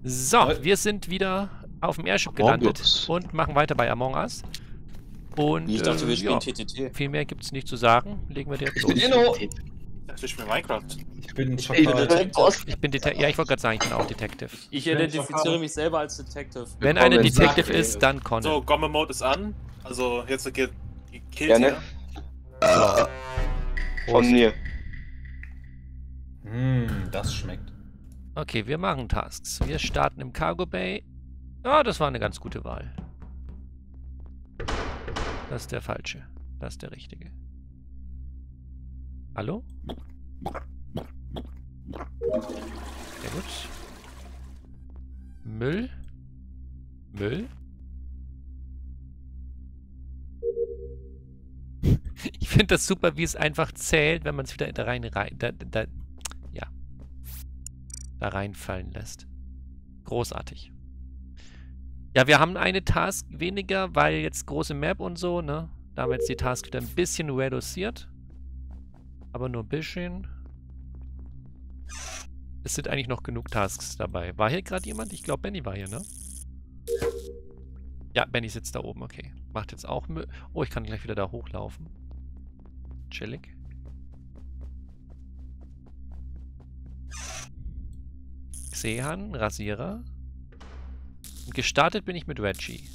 So, wir sind wieder auf dem Airship gelandet und machen weiter bei Among Us. Und ich dachte, wir spielen TTT. Viel mehr gibt es nicht zu sagen. Legen wir direkt Ich los. bin Inno. Ich spiele Minecraft. Ich bin Ich bin Detective. Ich bin Detective. Ja, ich wollte gerade sagen, ich bin auch Detective. Ich identifiziere mich selber als Detective. Wenn eine Detective ist, dann Conan. So, Gomme-Mode ist an. Also, jetzt geht Kills Gerne. hier. Von mir. Das schmeckt. Okay, wir machen Tasks. Wir starten im Cargo Bay. Ah, das war eine ganz gute Wahl. Das ist der falsche. Das ist der richtige. Hallo? Sehr gut. Müll? Müll? Ich finde das super, wie es einfach zählt, wenn man es wieder da reinfallen lässt. Großartig. Ja, wir haben eine Task weniger, weil jetzt große Map und so, ne? Da haben wir jetzt die Task wieder ein bisschen reduziert. Aber nur ein bisschen. Es sind eigentlich noch genug Tasks dabei. War hier gerade jemand? Ich glaube, Benny war hier, ne? Ja, Benny sitzt da oben, okay. Macht jetzt auch Müll. Oh, ich kann gleich wieder da hochlaufen. Chillig. Xehan, Rasierer. Und gestartet bin ich mit Reggie.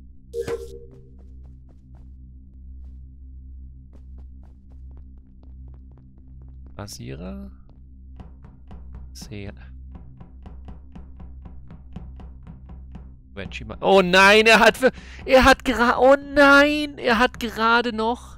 Rasierer. Xehan. Reggie mal. Oh nein, er hat gerade. Oh nein, er hat gerade noch.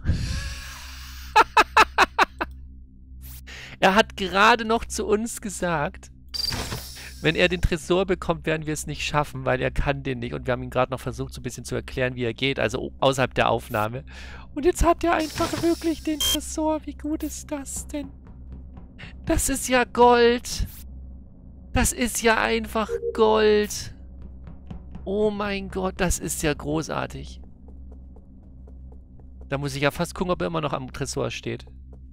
Er hat gerade noch zu uns gesagt, wenn er den Tresor bekommt, werden wir es nicht schaffen, weil er kann den nicht. Und wir haben ihm gerade noch versucht, so ein bisschen zu erklären, wie er geht, also außerhalb der Aufnahme. Und jetzt hat er einfach wirklich den Tresor. Wie gut ist das denn? Das ist ja Gold. Das ist ja einfach Gold. Oh mein Gott, das ist ja großartig. Da muss ich ja fast gucken, ob er immer noch am Tresor steht.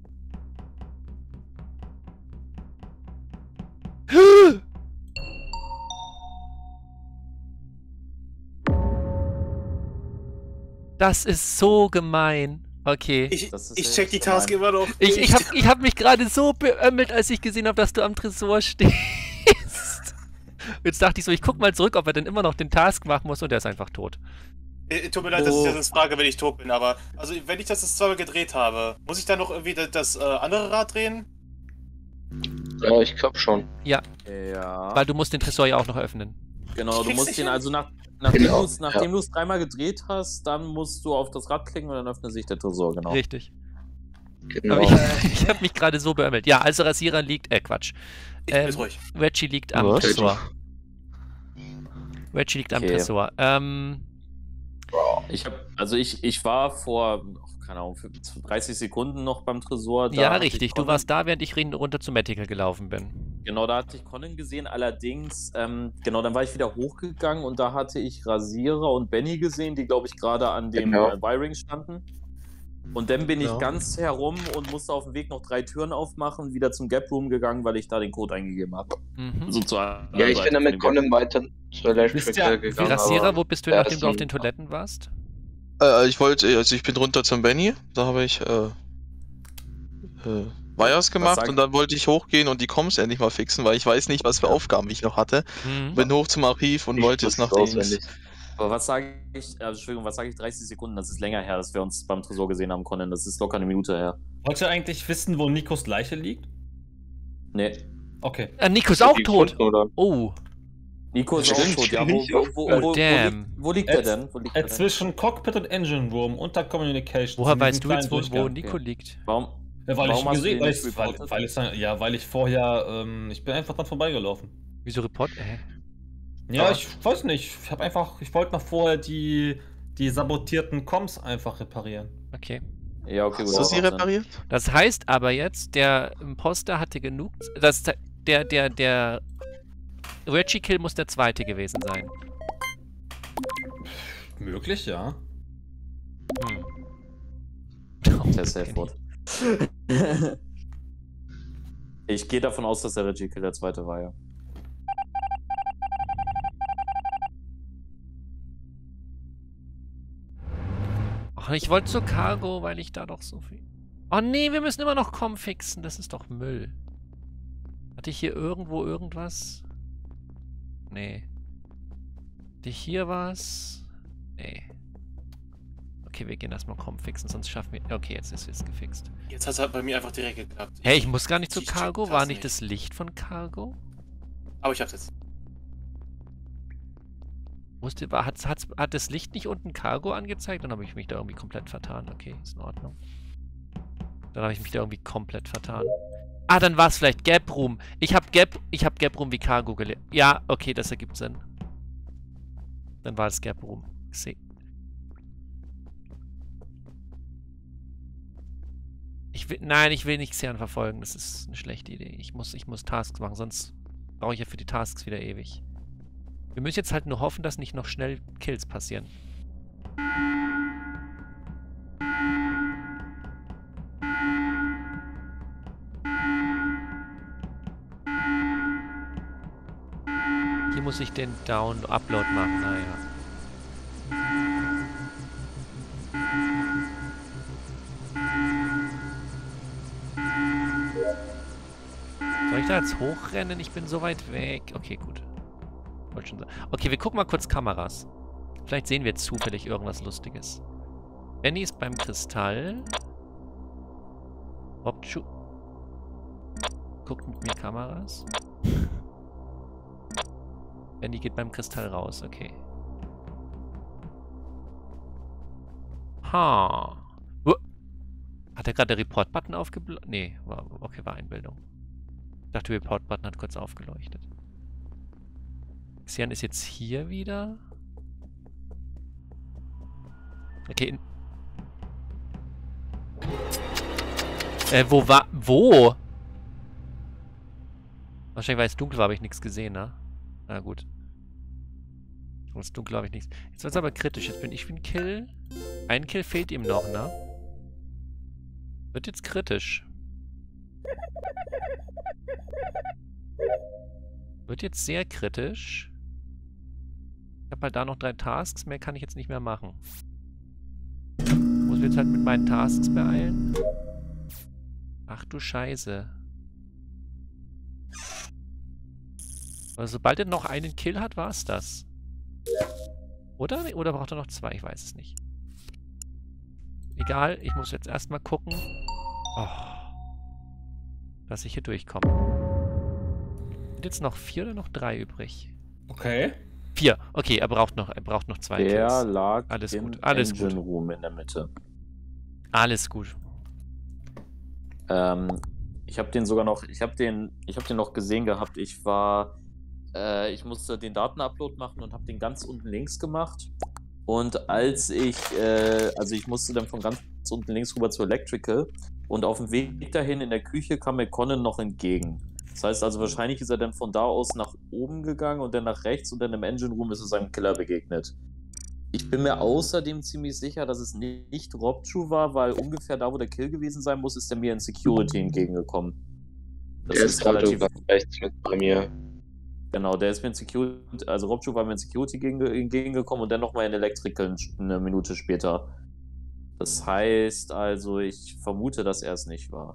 Das ist so gemein. Okay. Ich check die Task immer noch. Ich hab mich gerade so beömmelt, als ich gesehen habe, dass du am Tresor stehst. Jetzt dachte ich so, ich guck mal zurück, ob er denn immer noch den Task machen muss und er ist einfach tot. Tut mir leid, dass ich das frage, wenn ich tot bin, aber also wenn ich das zweimal gedreht habe, muss ich dann noch irgendwie das andere Rad drehen? Ja, ich glaube schon. Ja. Ja. Weil du musst den Tresor ja auch noch öffnen. Genau, du musst den also nachdem du es dreimal gedreht hast, dann musst du auf das Rad klicken und dann öffnet sich der Tresor, genau. Richtig. Genau. Aber ich habe mich gerade so beömmelt. Ja, also Rasierer liegt, Quatsch. Ich bin ruhig. Reggie liegt am Tresor. Reggie liegt am Tresor. Ich war vor, keine Ahnung, 30 Sekunden noch beim Tresor. Ja, richtig. Du warst da, während ich runter zum Medical gelaufen bin. Genau, da hatte ich Conan gesehen. Allerdings, genau, dann war ich wieder hochgegangen und da hatte ich Rasierer und Benny gesehen, die, glaube ich, gerade an dem Wiring standen. Und dann bin ich ganz herum und musste auf dem Weg noch 3 Türen aufmachen, wieder zum Gap Room gegangen, weil ich da den Code eingegeben habe. Ja, ich bin dann mit Conan weiter zur Electrical gegangen. Rasierer, wo bist du, nachdem du auf den Toiletten warst? Ich bin runter zum Benny, da habe ich Wires gemacht und dann wollte ich hochgehen und die Comms endlich mal fixen, weil ich weiß nicht, was für Aufgaben ich noch hatte. Bin hoch zum Archiv und wollte jetzt nach links. Aber was sage ich, Entschuldigung, was sage ich, 30 Sekunden, das ist länger her, dass wir uns beim Tresor gesehen haben, Conan, das ist locker eine Minute her. Wollt ihr eigentlich wissen, wo Nikos Leiche liegt? Nee. Okay. Nico ist auch tot! Oh. Nico ist auch tot, ja, wo liegt er denn? Zwischen Cockpit und Engine Room unter Communications. Woher weißt du jetzt, wo Nico liegt? Warum? Ja, weil ich gesehen weil ich vorher, ich bin einfach dran vorbeigelaufen. Wieso Report? Ja, ich weiß nicht. Ich wollte noch vorher die sabotierten Comms einfach reparieren. Okay. Ja, okay, gut. Hast du sie repariert? Das heißt aber jetzt, der Imposter hatte genug. Der Reggie-Kill muss der zweite gewesen sein. Möglich, ja. Der Safe-Wort. Ich gehe davon aus, dass der Reggie-Kill der zweite war, ja. Oh, ich wollte zur Cargo, weil ich da doch so viel... Oh nee, wir müssen immer noch Com fixen. Das ist doch Müll. Hatte ich hier irgendwo irgendwas? Nee. Hatte ich hier was? Nee. Okay, wir gehen erstmal Com fixen, sonst schaffen wir... Okay, jetzt ist es gefixt. Jetzt hat es halt bei mir einfach direkt geklappt. Hey, ich muss gar nicht zur Cargo. War nicht das Licht von Cargo? Aber ich hab's jetzt. Hat das Licht nicht unten Cargo angezeigt? Dann habe ich mich da irgendwie komplett vertan. Okay, ist in Ordnung. Dann habe ich mich da irgendwie komplett vertan. Ah, dann war es vielleicht Gap Room. Ich habe Gap Room wie Cargo gelesen. Ja, okay, das ergibt Sinn. Dann war es Gap Room. Nein, ich will nicht Xehan verfolgen. Das ist eine schlechte Idee. Ich muss Tasks machen, sonst brauche ich ja für die Tasks wieder ewig. Wir müssen jetzt halt nur hoffen, dass nicht noch schnell Kills passieren. Hier muss ich den Down-Upload machen, naja. Soll ich da jetzt hochrennen? Ich bin so weit weg. Okay, gut. Wollte schon sagen. Okay, wir gucken mal kurz Kameras. Vielleicht sehen wir zufällig irgendwas Lustiges. Benny ist beim Kristall. Robchu guckt mit mir Kameras. Benny geht beim Kristall raus, okay. Ha. Hat er gerade den Report-Button aufgeblendet? Nee, okay, war Einbildung. Ich dachte, der Report-Button hat kurz aufgeleuchtet. Xehan ist jetzt hier wieder. Okay. Wo? Wahrscheinlich, weil es dunkel war, habe ich nichts gesehen, ne? Na gut. Weil es dunkel habe ich nichts. Jetzt wird es aber kritisch. Jetzt bin ich wie ein Kill. Ein Kill fehlt ihm noch, ne? Wird jetzt kritisch. Wird jetzt sehr kritisch. Ich habe halt da noch 3 Tasks. Mehr kann ich jetzt nicht mehr machen. Muss ich jetzt halt mit meinen Tasks beeilen. Ach du Scheiße. Also sobald er noch einen Kill hat, war es das. Oder? Oder braucht er noch 2? Ich weiß es nicht. Egal, ich muss jetzt erstmal gucken, dass ich hier durchkomme. Sind jetzt noch 4 oder noch 3 übrig? Okay. 4. Okay, er braucht noch 2 Kills. Der lag alles im gut. Alles Engine gut. Room in der Mitte. Alles gut. Ich habe den noch gesehen gehabt. Ich musste den Datenupload machen und habe den ganz unten links gemacht. Und ich musste dann von ganz unten links rüber zu Electrical und auf dem Weg dahin in der Küche kam mir Conan noch entgegen. Das heißt also, wahrscheinlich ist er dann von da aus nach oben gegangen und dann nach rechts und dann im Engine Room ist er seinem Killer begegnet. Ich bin mir außerdem ziemlich sicher, dass es nicht Robchu war, weil ungefähr da, wo der Kill gewesen sein muss, ist er mir in Security entgegengekommen. Das ist relativ rechts mit bei mir. Genau, der ist mir in Security, also Robchu war mir in Security entgegengekommen und dann nochmal in Electrical eine Minute später. Das heißt also, ich vermute, dass er es nicht war.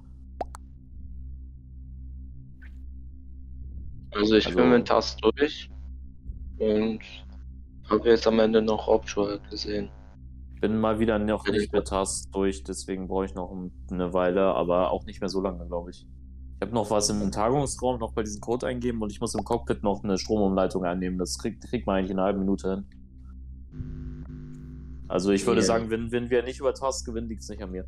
Also ich bin mit Task durch und habe jetzt am Ende noch Robchu gesehen. Bin mal wieder noch nicht mit Task durch, deswegen brauche ich noch eine Weile, aber auch nicht mehr so lange, glaube ich. Ich habe noch was im Tagungsraum, noch bei diesem Code eingeben und ich muss im Cockpit noch eine Stromumleitung annehmen. Das kriegt man eigentlich in einer halben Minute hin. Also ich würde sagen, wenn wir nicht über Task gewinnen, liegt es nicht an mir.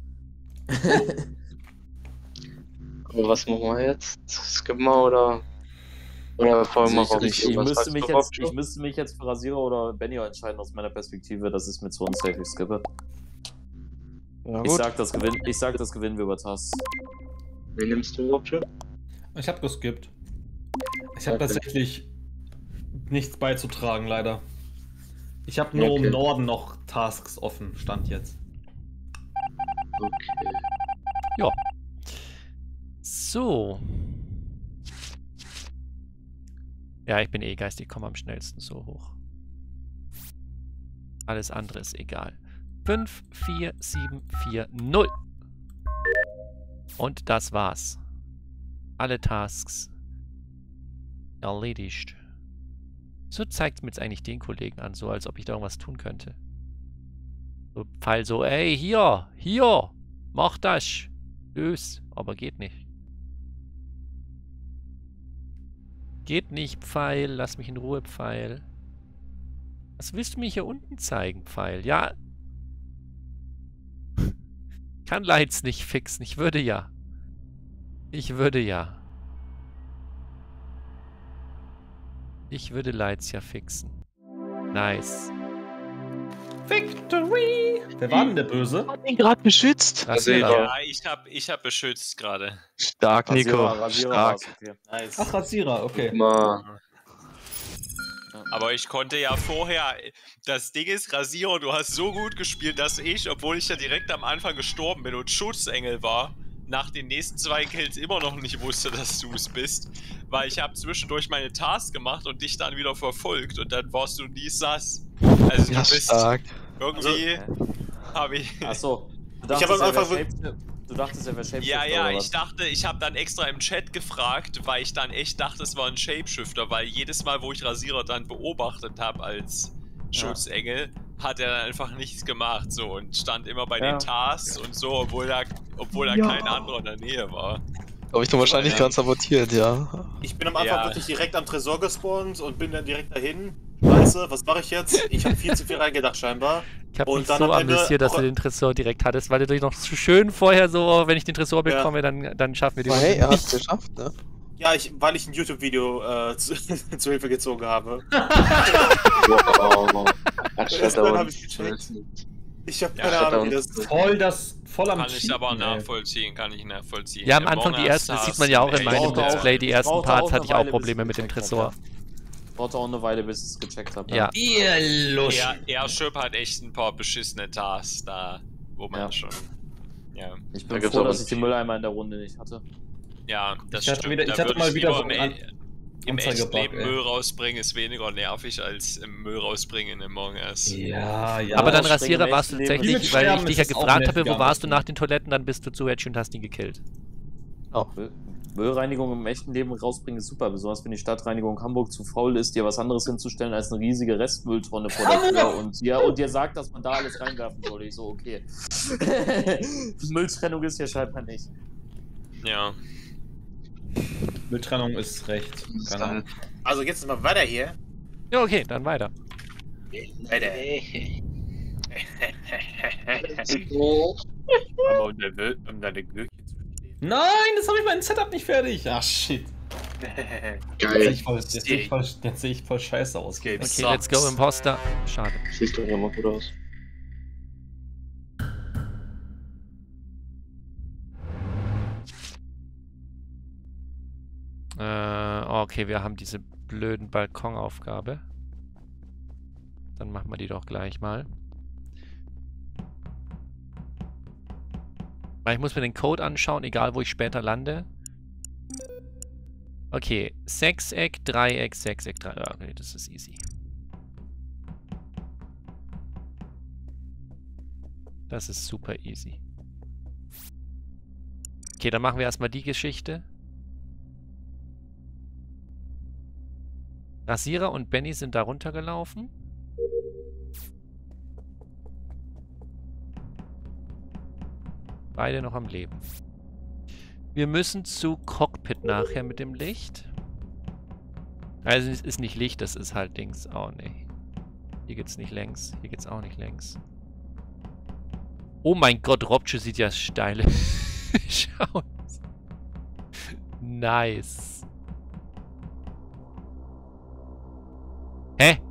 Aber was machen wir jetzt? Skippen wir oder folgen wir also ich müsste mich jetzt für Rasierer oder Benio entscheiden aus meiner Perspektive. Das ist mir zu unsafe, ich skippe. Ja, ich sag, das gewinnen wir über Task. Wen nimmst du überhaupt schon? Ich habe geskippt. Ich habe tatsächlich nichts beizutragen, leider. Ich habe nur im Norden noch Tasks offen, Stand jetzt. Okay. Ja. So. Ja, ich bin eh geistig, komme am schnellsten so hoch. Alles andere ist egal. 54740. Und das war's. Alle Tasks erledigt. So zeigt es mir jetzt eigentlich den Kollegen an, so als ob ich da irgendwas tun könnte. So Pfeil so, ey, hier, mach das. Lös, aber geht nicht. Geht nicht, Pfeil, lass mich in Ruhe, Pfeil. Was willst du mir hier unten zeigen, Pfeil? Ja. Kann Lights nicht fixen, ich würde ja. Ich würde Lights ja fixen. Nice. Victory! Wer war denn der Böse? Hat ihn gerade beschützt. Rasierer. Ja, ich hab beschützt gerade. Stark, Nico. Rasierer Stark. okay. Nice. Ach, Rasierer, okay. Aber ich konnte ja vorher. Das Ding ist, Rasierer, du hast so gut gespielt, dass ich, obwohl ich ja direkt am Anfang gestorben bin und Schutzengel war, nach den nächsten 2 Kills immer noch nicht wusste, dass du es bist. Weil ich habe zwischendurch meine Task gemacht und dich dann wieder verfolgt und dann warst du nie sass. Also Ja, du bist stark. irgendwie. Habe ich. Achso. Ich habe am Anfang. Du dachtest, er wäre Shapeshifter. Ja, oder ich dachte, ich habe dann extra im Chat gefragt, weil ich dann echt dachte, es war ein Shapeshifter, weil jedes Mal, wo ich Rasierer dann beobachtet habe als Schutzengel, hat er dann einfach nichts gemacht so und stand immer bei den Tasks und so, obwohl da kein anderer in der Nähe war. Habe ich doch wahrscheinlich gerade sabotiert, ja. Ich bin am Anfang wirklich direkt am Tresor gespawnt und bin dann direkt dahin. Scheiße, was mache ich jetzt? Ich habe viel zu viel reingedacht scheinbar. Ich habe mich so amüsiert, dass du den Tresor direkt hattest, weil du dich noch so schön vorher so, wenn ich den Tresor bekomme, dann schaffen wir die. Hey, er hat es geschafft, ne? Ja, weil ich ein YouTube-Video zu Hilfe gezogen habe. Wow. Dann habe ich gecheckt. Ich habe keine Ahnung, wie das voll am Kann ich aber nachvollziehen, Ja, am Anfang die ersten, das sieht man ja auch in meinem Let's Play, die ersten Parts hatte ich auch Probleme mit dem Tresor. Braucht auch eine Weile, bis ich es gecheckt habe. Ja. Airship hat echt ein paar beschissene Tasks da, wo man schon. Ja. Ich bin froh, dass ich den Mülleimer in der Runde nicht hatte. Ja, das ich stimmt. Ich hatte mal wieder so im echten Leben Müll rausbringen ist weniger nervig als im Müll rausbringen in Among Us. Ja. Aber dann Rasierer warst du tatsächlich, weil ich dich ja gefragt habe, wo gegangen. warst du nach den Toiletten, dann bist du zu Edge und hast ihn gekillt. Auch Müllreinigung im echten Leben rausbringen ist super, besonders wenn die Stadtreinigung Hamburg zu faul ist, dir was anderes hinzustellen als eine riesige Restmülltonne vor der Tür und dir sagt, dass man da alles reinwerfen soll. Ich so, okay. Mülltrennung ist ja scheinbar nicht. Ja. Mülltrennung ist recht. Also jetzt mal weiter hier. Ja, okay, dann weiter. Weiter. Aber um deine Gürkchen zu stehen. Nein, das habe ich mein Setup nicht fertig. Ach shit. Geil. Jetzt sehe ich voll scheiße aus. Okay, let's go, Imposter. Schade. Sieht doch immer gut aus. Okay, wir haben diese blöden Balkonaufgabe. Dann machen wir die doch gleich mal. Weil ich muss mir den Code anschauen, egal wo ich später lande. Okay, Sechseck, Dreieck, Sechseck, Dreieck. Okay, das ist easy. Das ist super easy. Okay, dann machen wir erstmal die Geschichte. Rasierer und Benny sind da runtergelaufen. Beide noch am Leben. Wir müssen zu Cockpit nachher mit dem Licht. Also es ist nicht Licht, das ist halt Dings. Oh nee. Hier geht's nicht längs. Hier geht's auch nicht längs. Oh mein Gott, Robche sieht ja steil. Schau. Nice. Hä?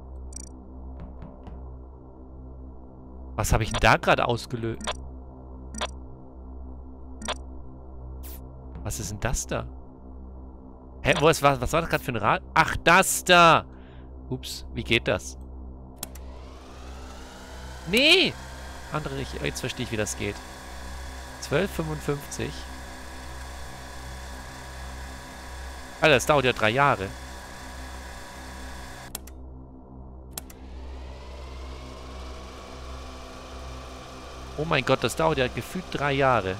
Was habe ich denn da gerade ausgelöst? Was ist denn das da? Hä, was war das gerade für ein Rad? Ach, das da! Ups, wie geht das? Nee! Andere Richtung. Jetzt verstehe ich, wie das geht. 12,55. Alter, das dauert ja 3 Jahre. Oh mein Gott, das dauert ja gefühlt 3 Jahre.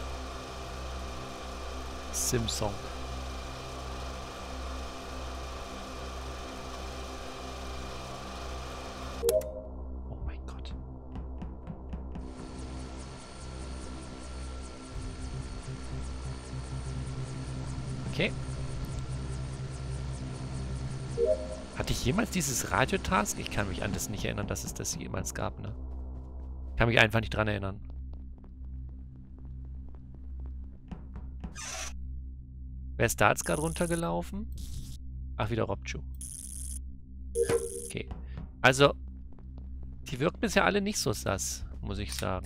Simsong. Oh mein Gott. Okay. Hatte ich jemals dieses Radio-Task? Ich kann mich an das nicht erinnern, dass es das jemals gab, ne? Ich kann mich einfach nicht dran erinnern. Wer ist da jetzt gerade runtergelaufen? Ach, wieder Robchu. Okay. Also, die wirken bisher alle nicht so sass, muss ich sagen.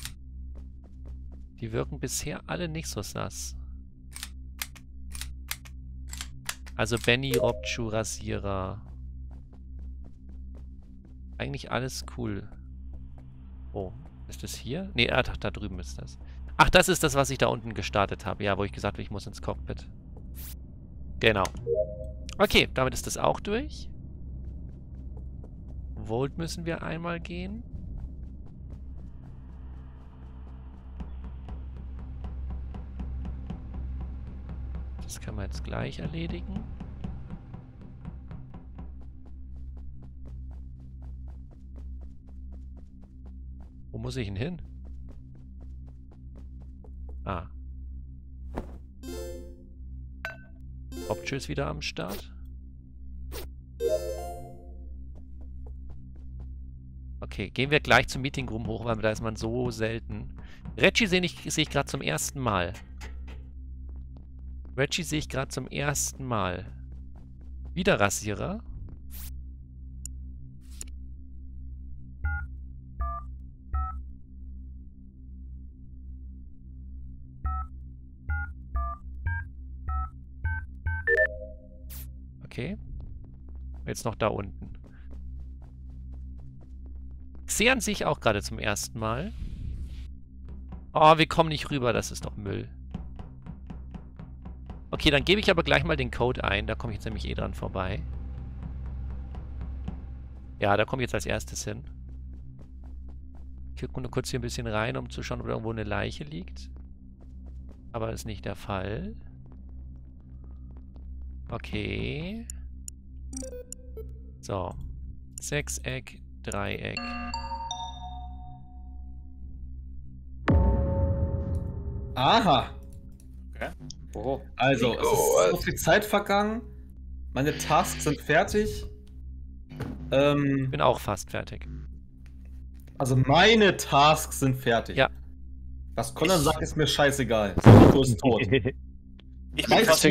Die wirken bisher alle nicht so sass. Also Benny, Robchu, Rasierer. Eigentlich alles cool. Oh, ist das hier? Nee, da drüben ist das. Ach, das ist das, was ich da unten gestartet habe. Ja, wo ich gesagt habe, ich muss ins Cockpit. Genau. Okay, damit ist das auch durch. Volt müssen wir einmal gehen. Das kann man jetzt gleich erledigen. Wo muss ich denn hin? Ah. Robchu ist wieder am Start. Okay, gehen wir gleich zum Meeting Room hoch, weil da ist man so selten. Reggie sehe ich gerade zum ersten Mal. Reggie sehe ich gerade zum ersten Mal. Wieder Rasierer. Okay. Jetzt noch da unten. Xean sehe ich auch gerade zum ersten Mal. Oh, wir kommen nicht rüber, das ist doch Müll. Okay, dann gebe ich aber gleich mal den Code ein. Da komme ich jetzt nämlich eh dran vorbei. Ja, da komme ich jetzt als erstes hin. Ich gucke nur kurz hier ein bisschen rein, um zu schauen, ob da irgendwo eine Leiche liegt. Aber das ist nicht der Fall. Okay. So. Sechseck, Dreieck. Aha. Okay. Oh. Also, es ist so viel Zeit vergangen. Meine Tasks sind fertig. Ich bin auch fast fertig. Also meine Tasks sind fertig. Ja. Was Conan sagt, ist mir scheißegal. Nico ist tot. Ich bin fast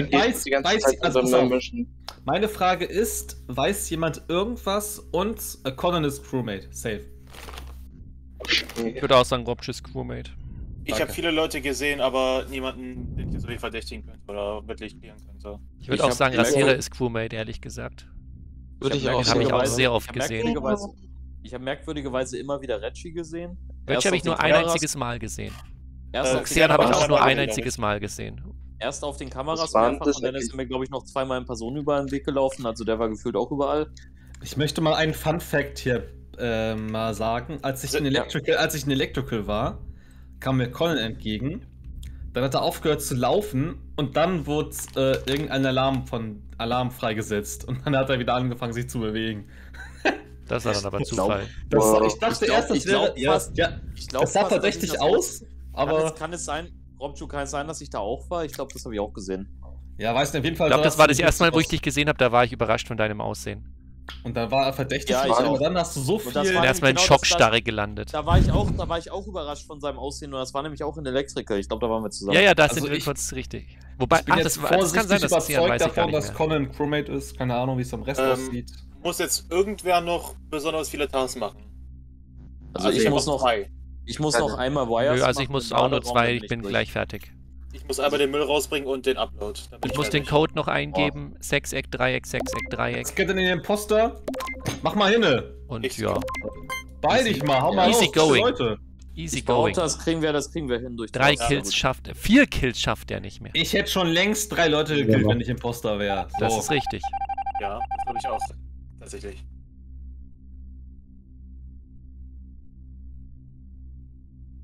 Meine Frage ist, weiß jemand irgendwas und Conan ist Crewmate. Safe. Ich würde auch sagen, Robsch ist Crewmate. Ich habe viele Leute gesehen, aber niemanden, den ich jetzt wirklich verdächtigen könnte oder wirklich klären könnte. Ich würde auch sagen, Rasierer ist Crewmate, ehrlich gesagt. Würde ich auch Den habe ich auch sehr oft gesehen. Ich habe merkwürdigerweise immer wieder Reggie gesehen. Reggie habe ich nur ein einziges Mal gesehen. Xean habe ich auch nur ein einziges Mal gesehen. Erst auf den Kameras mehrfach und dann ist er mir, glaube ich, noch zweimal in Person über den Weg gelaufen. Also der war gefühlt auch überall. Ich möchte mal einen Fun-Fact hier mal sagen. Als ich in Electrical war, kam mir Conan entgegen. Dann hat er aufgehört zu laufen und dann wurde irgendein Alarm freigesetzt. Und dann hat er wieder angefangen, sich zu bewegen. Das war dann aber Zufall. Ich dachte erst, das wäre... Das sah verdächtig aus, aber... Kann es sein, Robchu, kann es sein, dass ich da auch war? Ich glaube, das habe ich auch gesehen. Ja, weißt du, auf jeden Fall... Ich glaube, das war das erste Mal, wo ich dich gesehen habe, da war ich überrascht von deinem Aussehen. Und dann war er verdächtig, ja, aber dann hast du so viel... Und erstmal in Schockstarre gelandet. Da war ich auch überrascht von seinem Aussehen und das war nämlich auch in Electrical. Ich glaube, da waren wir zusammen. Ja, da sind wir kurz richtig. Wobei, das kann sein, dass Xean weiß davon, dass Conan Crewmate ist. Keine Ahnung, wie es am Rest aussieht. Muss jetzt irgendwer noch besonders viele Tasks machen? Also ich muss noch einmal Wires machen. Also ich muss auch nur 2, ich bin gleich fertig. Ich muss einmal den Müll rausbringen und den Upload. Ich muss den Code noch eingeben. Sechseck, Dreieck, Sechseck, Dreieck. Scannen in den Imposter. Mach mal hinne. Und ja. Beeil dich mal, hau mal Easy going. Leute. Easy going. Das kriegen wir hin durch 3 Kills schafft er. 4 Kills schafft er nicht mehr. Ich hätte schon längst 3 Leute gekillt, wenn ich Imposter wäre. So. Das ist richtig. Ja, das glaube ich auch. Tatsächlich.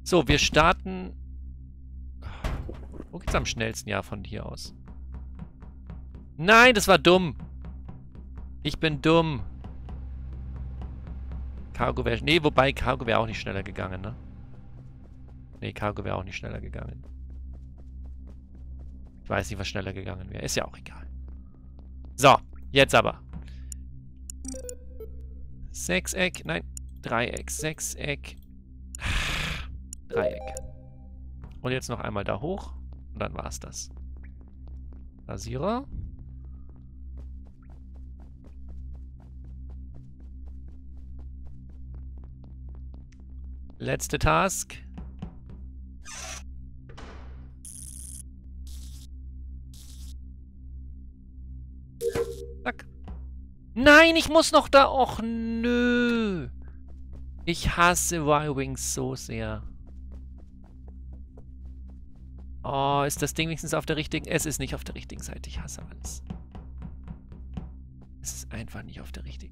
So, wir starten... Wo geht's am schnellsten? Ja, von hier aus. Nein, das war dumm. Ich bin dumm. Cargo wäre... Nee, wobei Cargo wäre auch nicht schneller gegangen, ne? Nee, Cargo wäre auch nicht schneller gegangen. Ich weiß nicht, was schneller gegangen wäre. Ist ja auch egal. So, jetzt aber. Sechseck, nein, Dreieck, Sechseck, Dreieck. Und jetzt noch einmal da hoch und dann war's das. Rasierer. Letzte Task. Zack. Nein, ich muss noch da... Och, nö. Ich hasse Y-Wings so sehr. Oh, ist das Ding wenigstens auf der richtigen... Es ist nicht auf der richtigen Seite. Ich hasse alles. Es ist einfach nicht auf der richtigen.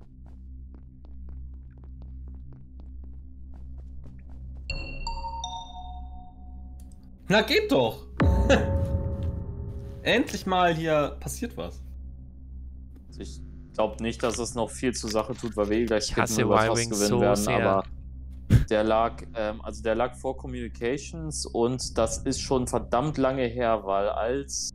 Na, geht doch! Endlich mal hier passiert was. Ich glaube nicht, dass es noch viel zur Sache tut, weil wir gleich hasse über Task Y-Wings gewinnen so werden, sehr. aber der lag vor Communications und das ist schon verdammt lange her, weil als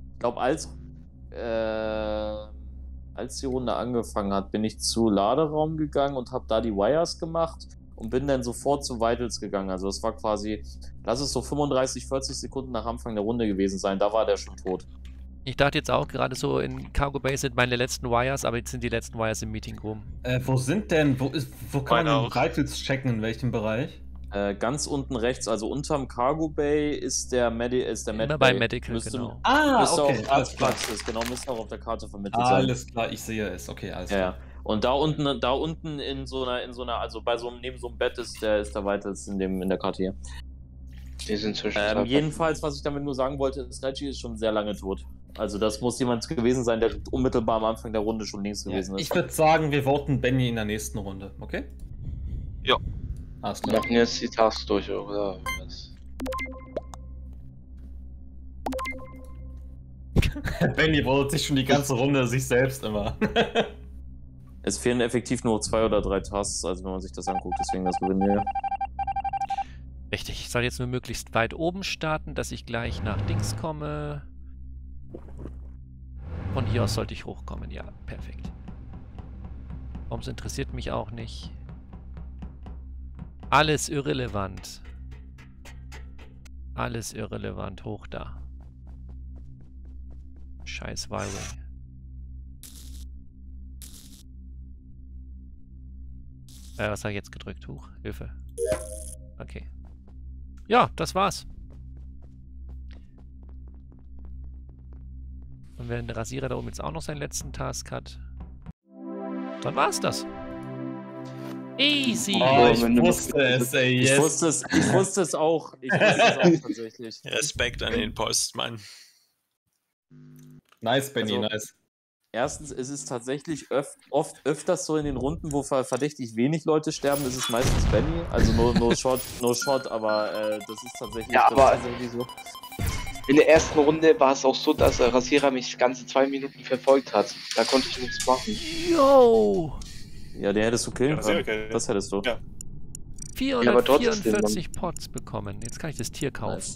die Runde angefangen hat, bin ich zu Laderaum gegangen und habe da die Wires gemacht und bin dann sofort zu Vitals gegangen. Also das war quasi, lass es so 35, 40 Sekunden nach Anfang der Runde gewesen sein, da war der schon tot. Ich dachte jetzt auch gerade so, in Cargo Bay sind meine letzten Wires, aber jetzt sind die letzten Wires im Meeting Room. Wo sind denn, wo kann man Vitals checken, in welchem Bereich? Ganz unten rechts, also unterm Cargo Bay ist der Medical. Immer bei Medical, genau. Müsste okay, auch Arztpraxis, genau, müsste auch auf der Karte vermittelt sein. Alles klar, ich sehe es, okay, alles klar. Ja. Und da unten in so einer, also neben so einem Bett ist der Vitals in der Karte hier. Die sind zwischen jedenfalls, was ich damit nur sagen wollte, ist, Reggie ist schon sehr lange tot. Also das muss jemand gewesen sein, der unmittelbar am Anfang der Runde schon links gewesen ist. Ich würde sagen, wir voten Benny in der nächsten Runde, okay? Ja. Alles Wir klar. machen jetzt die Tasks durch, oder was? Benny votet sich schon die ganze Runde sich selbst immer. Es fehlen effektiv nur 2 oder 3 Tasks, also wenn man sich das anguckt, deswegen das gewinnen wir. Richtig, ich soll jetzt nur möglichst weit oben starten, dass ich gleich nach Dings komme. Von hier aus sollte ich hochkommen, ja, perfekt. Warum interessiert mich auch nicht. Alles irrelevant. Alles irrelevant, hoch da. Scheiß Y-Wing. Was habe ich jetzt gedrückt? Huch, Hilfe. Okay. Ja, das war's. Und wenn der Rasierer da oben jetzt auch noch seinen letzten Task hat, dann war's das. Easy. Oh, ich wusste es, ey. Ich wusste es auch. Ich wusste es auch tatsächlich. Respekt an den Postmann. Nice, Benny, Also, nice. Erstens, es ist tatsächlich öfters so in den Runden, wo verdächtig wenig Leute sterben, ist es meistens Benny. Also no shot, aber das ist tatsächlich, Ja, aber tatsächlich so. in der ersten Runde war es auch so, dass der Rasierer mich ganze 2 Minuten verfolgt hat. Da konnte ich nichts machen. Yo! Ja, den hättest du killen können. Okay. Das hättest du. Ja. 444 Pots bekommen. Jetzt kann ich das Tier kaufen.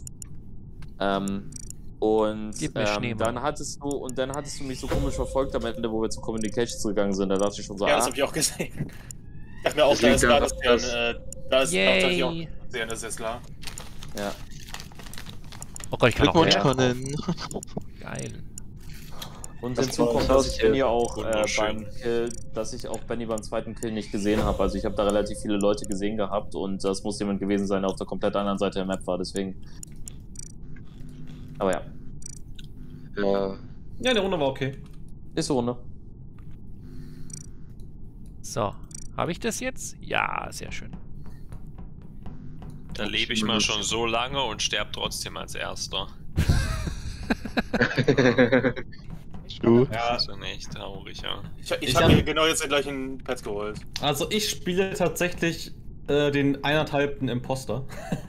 Und Gib mir Schneemann. dann hattest du mich so komisch verfolgt am Ende, wo wir zu Communications gegangen sind. Da dachte ich schon so, Ja, das habe ich auch gesehen. Ich dachte mir auch, da ist klar, dass da ist tatsächlich auch sehr sehr klar. ja. Oh Gott, ich kann auch Glückwunsch, mehr. Conan. Geil. Und Das hinzu war kommt, das dass ich Benny auch Wunderschön. beim Kill, dass ich auch Benny beim zweiten Kill nicht gesehen habe. Also ich habe da relativ viele Leute gesehen gehabt und das muss jemand gewesen sein, der auf der komplett anderen Seite der Map war, deswegen. Aber ja, Ja, die Runde war okay. ist so, ne? So, habe ich das jetzt? Ja, sehr schön. Da lebe ich mal schon so lange und sterbe trotzdem als Erster. Du. Ja, Das ist ja echt traurig, ja. ich habe mir genau jetzt den gleichen Pets geholt. Also ich spiele tatsächlich den 1,5. Imposter.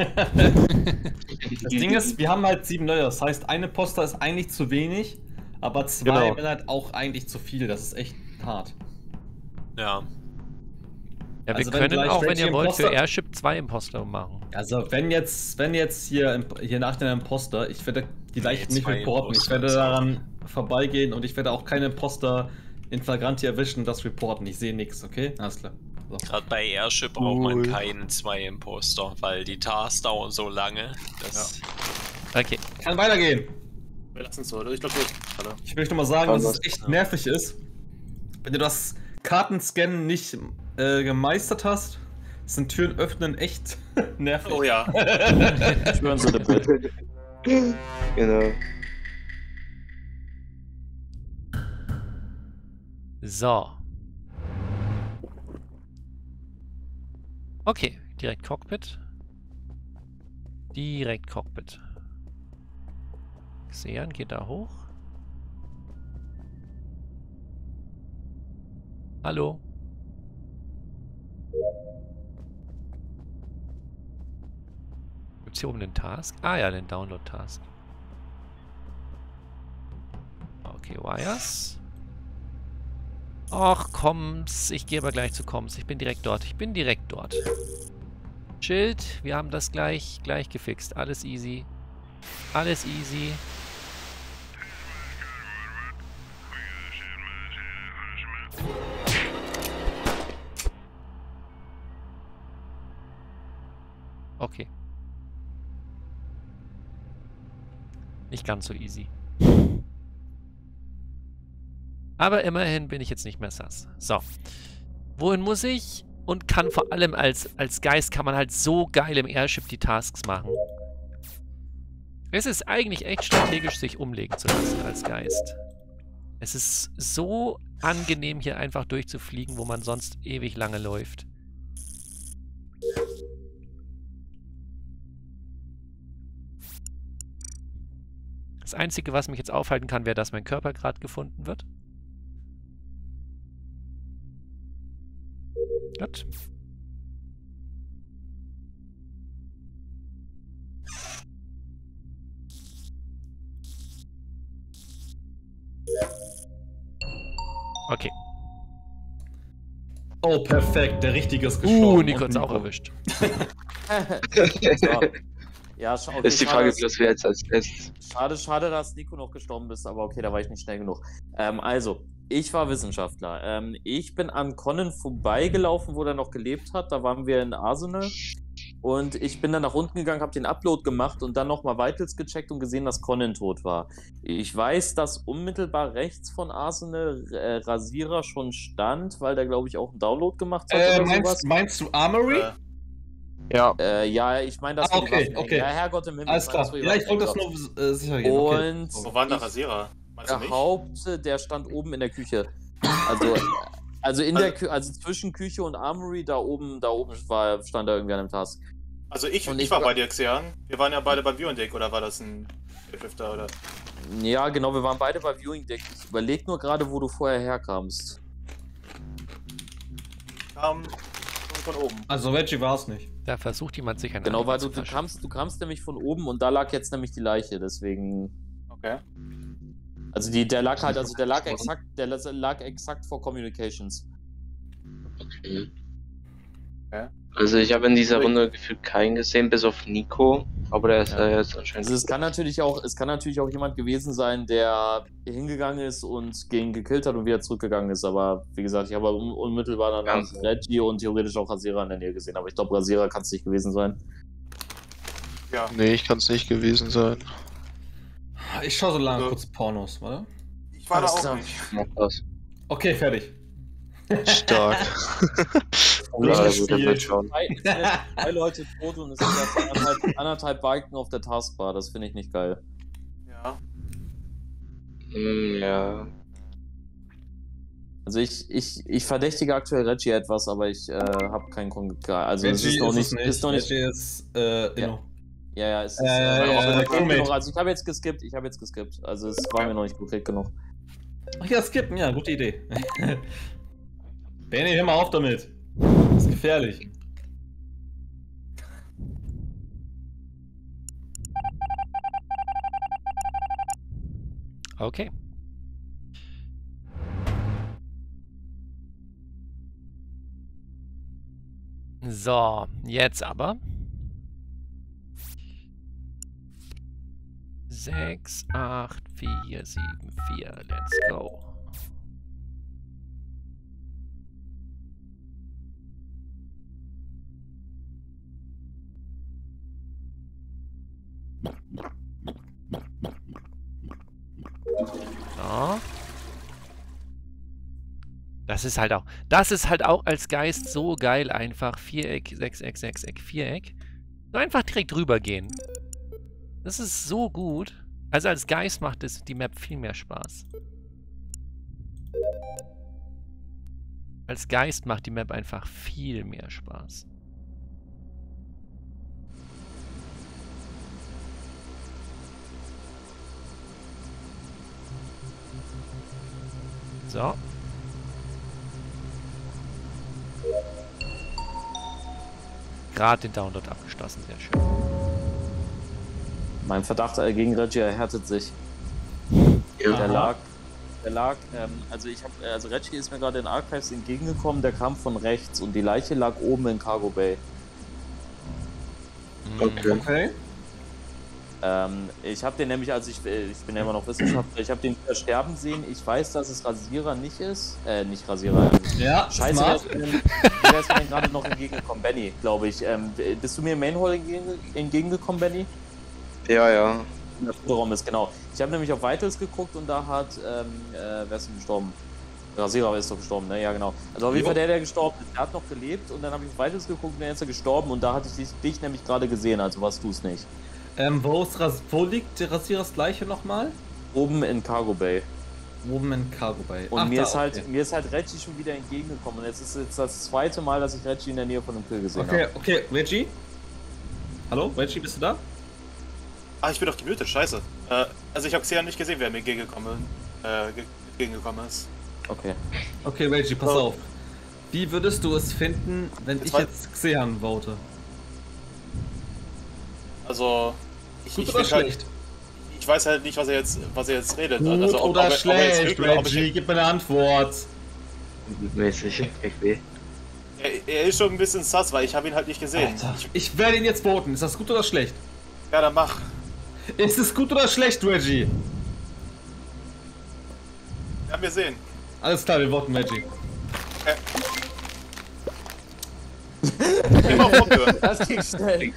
Das Ding ist, wir haben halt 7 Leute, das heißt, ein Imposter ist eigentlich zu wenig, aber 2 wären halt auch eigentlich zu viel, das ist echt hart. Ja. Ja, Also wir wenn können gleich auch, wenn Reggie ihr wollt, für Imposter- Airship 2 Imposter machen. Also wenn jetzt hier nach dem Imposter, ich werde die Leichen nicht 2 reporten, ich Imposter werde ist daran vorbeigehen und ich werde auch keinen Imposter in Flagranti erwischen und das reporten, ich sehe nichts, okay? Alles klar. So. Gerade bei Airship braucht man keinen 2 Imposter, weil die Tasks dauern so lange. Das Okay. Kann weitergehen. Wir lassen es so. Ich glaube, Ich möchte mal sagen, dass es echt nervig ist, wenn du das Kartenscannen nicht gemeistert hast, sind Türen öffnen echt nervig. Oh ja. Schwören Sie bitte. Genau. So. Okay, direkt Cockpit. Direkt Cockpit. Xehan geht da hoch. Hallo. Gibt's hier oben den Task? Ah ja, den Download-Task. Okay, Wires. Ach, Comms. Ich gehe aber gleich zu Comms. Ich bin direkt dort. Ich bin direkt dort. Schild, wir haben das gleich gefixt. Alles easy. Alles easy. Okay. Nicht ganz so easy. Aber immerhin bin ich jetzt nicht mehr sass. So. Wohin muss ich? Und kann vor allem als Geist kann man halt so geil im Airship die Tasks machen. Es ist eigentlich echt strategisch, sich umlegen zu lassen als Geist. Es ist so angenehm, hier einfach durchzufliegen, wo man sonst ewig lange läuft. Das Einzige, was mich jetzt aufhalten kann, wäre, dass mein Körper gerade gefunden wird. Gut. Okay. Oh, perfekt, der Richtige ist gestorben. Nico hat's auch erwischt. So. Ja, okay, Das ist die Frage, was wir jetzt als erstes. Schade, dass Nico noch gestorben ist, aber okay, da war ich nicht schnell genug. Also, ich war Wissenschaftler. Ich bin an Conan vorbeigelaufen, wo er noch gelebt hat. Da waren wir in Arsenal. Und ich bin dann nach unten gegangen, habe den Upload gemacht und dann nochmal Vitals gecheckt und gesehen, dass Conan tot war. Ich weiß, dass unmittelbar rechts von Arsenal Rasierer schon stand, weil der, glaube ich, auch einen Download gemacht hat oder sowas. Meinst du Armory? Ja. Ja, ich meine, das okay. Ja, Herrgott im Himmel. Alles klar. Ja, ich wollte das nur sicher gehen. Und Wo war denn der Rasierer? behaupte, der stand oben in der Küche. Also in der Küche, also zwischen Küche und Armory, da oben stand er irgendwie an einem Task. Also ich war bei dir, Xehan. Wir waren ja beide bei Viewing Deck, oder war das ein Fifter, oder? Ja, genau, wir waren beide bei Viewing Deck. Ich überleg nur gerade, wo du vorher herkamst. Kam von oben. Also Reggie war es nicht. Da versucht jemand sich ein Genau, weil Alibi du zu verschaffen. kamst nämlich von oben und da lag jetzt nämlich die Leiche, deswegen. Okay. Also der lag halt, der lag exakt vor Communications. Okay. Ja. Also ich habe in dieser Runde gefühlt keinen gesehen, bis auf Nico, aber der ist jetzt anscheinend. Also es kann natürlich auch jemand gewesen sein, der hingegangen ist und gegen gekillt hat und wieder zurückgegangen ist. Aber wie gesagt, ich habe unmittelbar danach Reggie und theoretisch auch Rasierer in der Nähe gesehen. Aber ich glaube, Rasierer kann es nicht gewesen sein. Ja. Nee, ich kann es nicht gewesen sein. Ich schaue so lange kurz Pornos, oder? Ich war da auch klar. nicht. Mach das. Okay, fertig. Stark. Ja, also, der wird schauen. Zwei Leute tot und es sind jetzt anderthalb Balken auf der Taskbar. Das finde ich nicht geil. Ja. Ja. Also ich verdächtige aktuell Reggie etwas, aber ich habe keinen Grund. Also es Reggie ist noch nicht. es Ist noch nicht. Reggie ist Inno. Ja, es ist. Crewmate. Also ich habe jetzt geskippt. Also es war mir noch nicht konkret genug. Ach ja, skippen, ja, gute Idee. Benny, hör mal auf damit. Das ist gefährlich. Okay. So, jetzt aber. 6, 8, 4, 7, 4. Let's go. So. Das ist halt auch als Geist so geil einfach. Viereck, Sechseck, Sechseck, Viereck. So einfach direkt rübergehen. Das ist so gut. Also als Geist macht es die Map viel mehr Spaß. Als Geist macht die Map einfach viel mehr Spaß. So. Gerade den Download abgeschlossen, sehr schön. Mein Verdacht gegen Reggie erhärtet sich. Ja. Der lag, also Reggie ist mir gerade in Archives entgegengekommen, der kam von rechts und die Leiche lag oben in Cargo Bay. Okay. Ich habe den nämlich, ich bin ja immer noch Wissenschaftler, ich habe den wieder sterben sehen. Ich weiß, dass es Rasierer nicht ist. Nicht Rasierer. Ja, Scheiße, wer ist mir denn gerade noch entgegengekommen? Benny, glaube ich. Bist du mir im Mainhall entgegengekommen, Benny? Ja, ja. Der Raum ist, genau. Ich habe nämlich auf Vitals geguckt und da hat, wer ist denn gestorben? Rasierer ist doch gestorben, ne? Ja, genau. Also auf jeden Fall der gestorben ist, der hat noch gelebt und dann habe ich auf Vitals geguckt und der ist ja gestorben und da hatte ich dich nämlich gerade gesehen, also was du es nicht. Wo liegt der Rasierers Leiche nochmal? Oben in Cargo Bay. Oben in Cargo Bay. Und mir ist halt Reggie schon wieder entgegengekommen. Und jetzt ist jetzt das zweite Mal, dass ich Reggie in der Nähe von dem Kill gesehen habe. Okay, Reggie? Hallo, Reggie, bist du da? Ah, ich bin doch gemutet, scheiße. Also ich habe Xehan nicht gesehen, wer mir entgegengekommen ist. Okay. Okay, Reggie, pass auf. Wie würdest du es finden, wenn ich jetzt Xehan vote? Also... Gut oder schlecht? Ich weiß halt nicht, was er jetzt redet. Gut also, oder schlecht, Reggie, gib mir eine Antwort. Mäßig, er ist schon ein bisschen sass, weil ich habe ihn halt nicht gesehen. Ich werde ihn jetzt voten. Ist das gut oder schlecht? Ja, dann mach. Ist es gut oder schlecht, Reggie? Werden wir sehen. Alles klar, wir voten Reggie. Immer aufhören. Das ging schnell.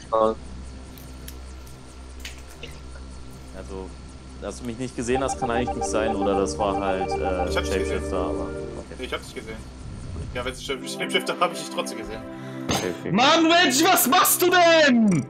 Also, dass du mich nicht gesehen hast, kann eigentlich nicht sein, oder das war halt Shapeshifter, aber okay. Nee, ich hab dich gesehen. Ja, wenn es Shapeshifter habe ich dich trotzdem gesehen. Okay. Mann, Reggie, was machst du denn?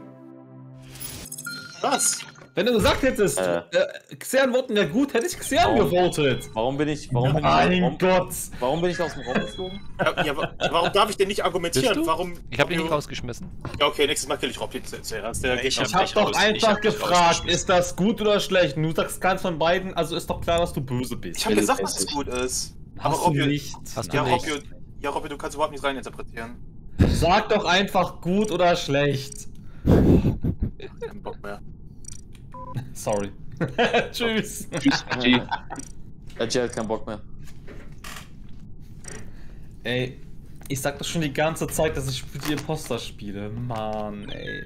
Was? Wenn du gesagt hättest, Xehan voten ja gut, hätte ich Xehan gewotet. Warum bin ich Gott. Warum bin ich aus dem Raum geflogen? Ja, warum darf ich denn nicht argumentieren? Warum? Ich habe dich nicht rausgeschmissen. Ja, okay, nächstes Mal kill ich Robby zuerst. Ich hab doch einfach gefragt, ist das gut oder schlecht? Du sagst keins von beiden, also ist doch klar, dass du böse bist. Ich hab gesagt, dass es gut ist. Aber Robby nicht. Robby, du kannst überhaupt nicht reininterpretieren. Sag doch einfach gut oder schlecht. Kein Bock mehr. Sorry. Tschüss. Tschüss, Reggie. Reggie hat keinen Bock mehr. Ey, ich sag doch schon die ganze Zeit, dass ich für die Imposter spiele. Mann, ey.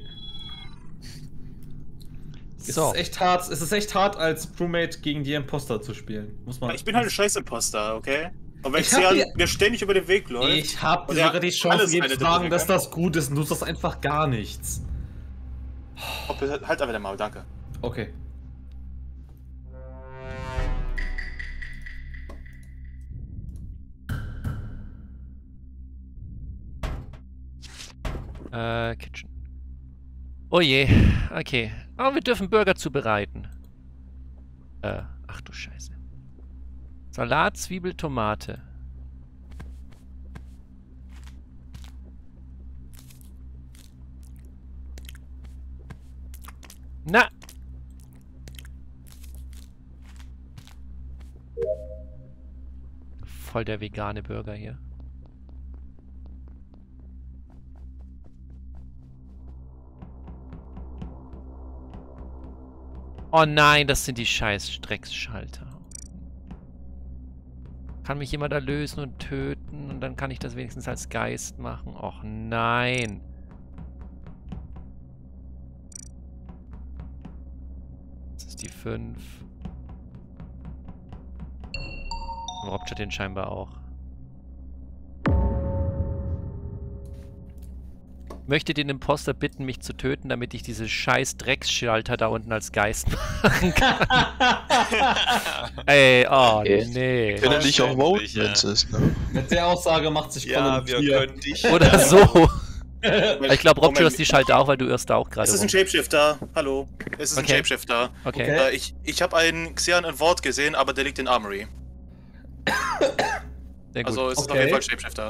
So. Es ist echt hart, als Crewmate gegen die Imposter zu spielen. Muss man. Ich bin halt ein scheiß Imposter, okay? Und wenn Xehan mir ständig über den Weg läuft... Ich hab dir sogar die Chance gegeben zu sagen, dass das gut ist und du sagst einfach gar nichts. Halt einfach mal, danke. Okay. Kitchen. Oh je, okay. Aber wir dürfen Burger zubereiten. Ach du Scheiße. Salat, Zwiebel, Tomate. Na! Voll der vegane Burger hier. Oh nein, das sind die scheiß Drecksschalter. Kann mich jemand erlösen und töten und dann kann ich das wenigstens als Geist machen. Och nein. Das ist die 5. Robchat den scheinbar auch. Möchte den Imposter bitten, mich zu töten, damit ich diese scheiß Drecksschalter da unten als Geist machen kann. Ey, oh nee. Wir können dich auch voten, wenn es ist, ne? Mit der Aussage macht sich Ja, wir können dich. Oder so. Ich glaube, Rob, du hast die Schalter auch, weil du irrst da auch gerade. Es ist ein Shapeshifter. Hallo. Es ist ein Shapeshifter. Okay. Ich habe einen Xehan in Ward gesehen, aber der liegt in Armory. Sehr gut. Also es ist auf jeden Fall Shapeshifter.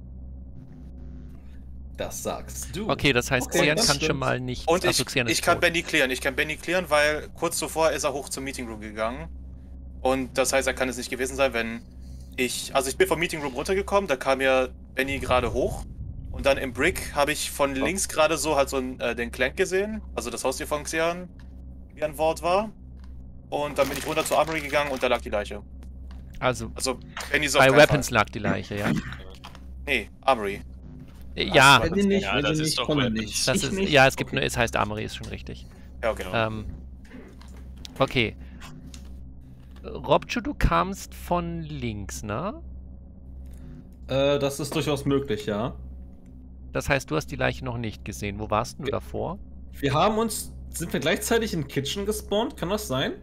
Das sagst du. Okay, das heißt, Xehan kann schon mal nicht... Und Achso, Xehan ist ich kann tot. Benny clearen. Ich kann Benny clearen, weil kurz zuvor ist er hoch zum Meeting Room gegangen. Und das heißt, er kann es nicht gewesen sein, wenn ich... Also ich bin vom Meeting Room runtergekommen, da kam ja Benny gerade hoch. Und dann im Brick habe ich von links gerade so halt so den Clank gesehen. Also das Haustier von Xehan, wie ein Wort war. Und dann bin ich runter zur Armory gegangen und da lag die Leiche. Also Benny ist auf bei keinen Weapons Fall. lag die Leiche, ja. Nee, Armory. Ja, Wenn die nicht, Ja, wenn das die ist nicht, doch komme Weapons. nicht. das Ich ist, nicht? ja, es gibt nur, es heißt Armory, ist schon richtig. Ja, genau. Okay. Robchu, du kamst von links, ne? Das ist durchaus möglich, ja. Das heißt, du hast die Leiche noch nicht gesehen. Wo warst du davor? Sind wir gleichzeitig in Kitchen gespawnt? Kann das sein?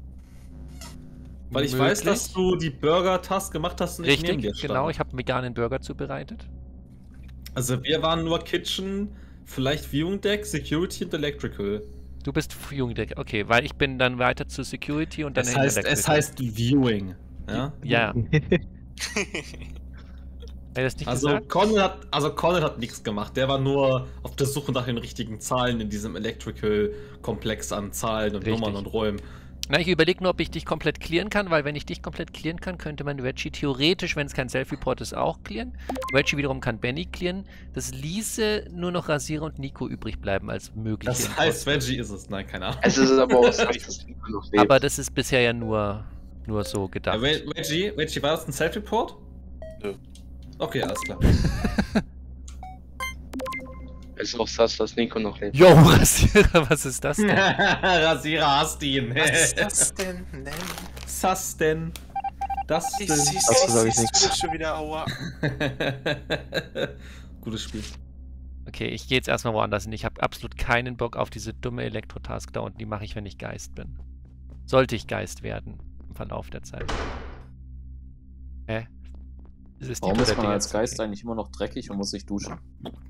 Weil ich weiß, dass du die Burger-Task gemacht hast und ich neben dir Richtig, stand. genau. Ich habe einen veganen Burger zubereitet. Also wir waren nur Kitchen, vielleicht Viewing Deck, Security und Electrical. Du bist Viewing Deck. Okay, weil ich bin dann weiter zu Security und dann Es heißt Viewing. Ja. Ja. Das nicht Also gesagt? Conrad hat nichts gemacht. Der war nur auf der Suche nach den richtigen Zahlen in diesem Electrical-Komplex an Zahlen und Richtig. Nummern und Räumen. Na, ich überlege nur, ob ich dich komplett clearen kann, weil wenn ich dich komplett clearen kann, könnte man Reggie theoretisch, wenn es kein Self-Report ist, auch clearen. Reggie wiederum kann Benny clearen. Das ließe nur noch Rasierer und Nico übrig bleiben als mögliche. Das heißt, Reggie ist es. Nein, keine Ahnung. Es ist aber auch so, dass Nico noch lebt. Aber das ist bisher ja nur so gedacht. Reggie, war das ein Self-Report? Nö. Okay, alles klar. Es ist auch das, dass Nico noch lebt. Jo, Rasierer, was ist das denn? Rasierer hasst ihn. Was ist das denn? Was denn? Das denn? Dazu sag ich nichts. Schon wieder Aua. Gutes Spiel. Okay, ich gehe jetzt erstmal woanders hin. Ich habe absolut keinen Bock auf diese dumme Elektro-Task da unten. Die mache ich, wenn ich Geist bin. Sollte ich Geist werden im Verlauf der Zeit. Hä? Warum ist man als Geist eigentlich immer noch dreckig und muss sich duschen?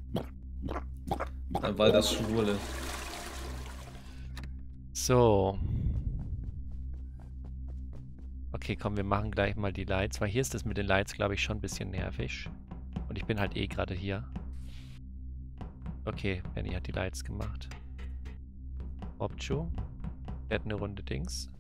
Weil das schwul ist. So. Okay, komm, wir machen gleich mal die Lights, weil hier ist das mit den Lights, glaube ich, schon ein bisschen nervig. Und ich bin halt eh gerade hier. Okay, Benny hat die Lights gemacht. Robchu. Der hat eine Runde Dings.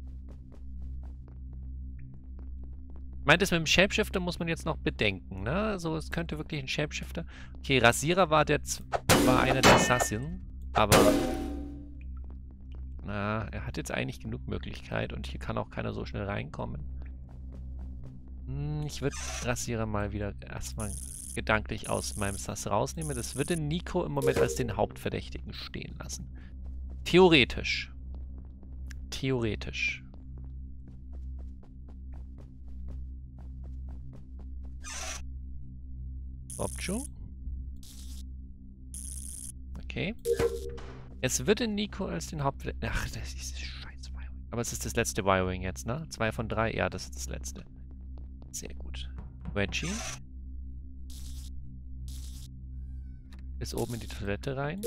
Meint es mit dem Shapeshifter muss man jetzt noch bedenken, ne? Also es könnte wirklich ein Shapeshifter... Okay, Rasierer war einer der Assassin, aber... Na, er hat jetzt eigentlich genug Möglichkeit und hier kann auch keiner so schnell reinkommen. Ich würde Rasierer mal wieder erstmal gedanklich aus meinem Sass rausnehmen. Das würde Nico im Moment als den Hauptverdächtigen stehen lassen. Theoretisch. Theoretisch. Robchu. Okay. Jetzt würde Nico als den Hauptverdächtigen... Ach, das ist scheiß Wiring. Aber es ist das letzte Wiring jetzt, ne? 2 von 3. Ja, das ist das letzte. Sehr gut. Reggie. Ist oben in die Toilette rein.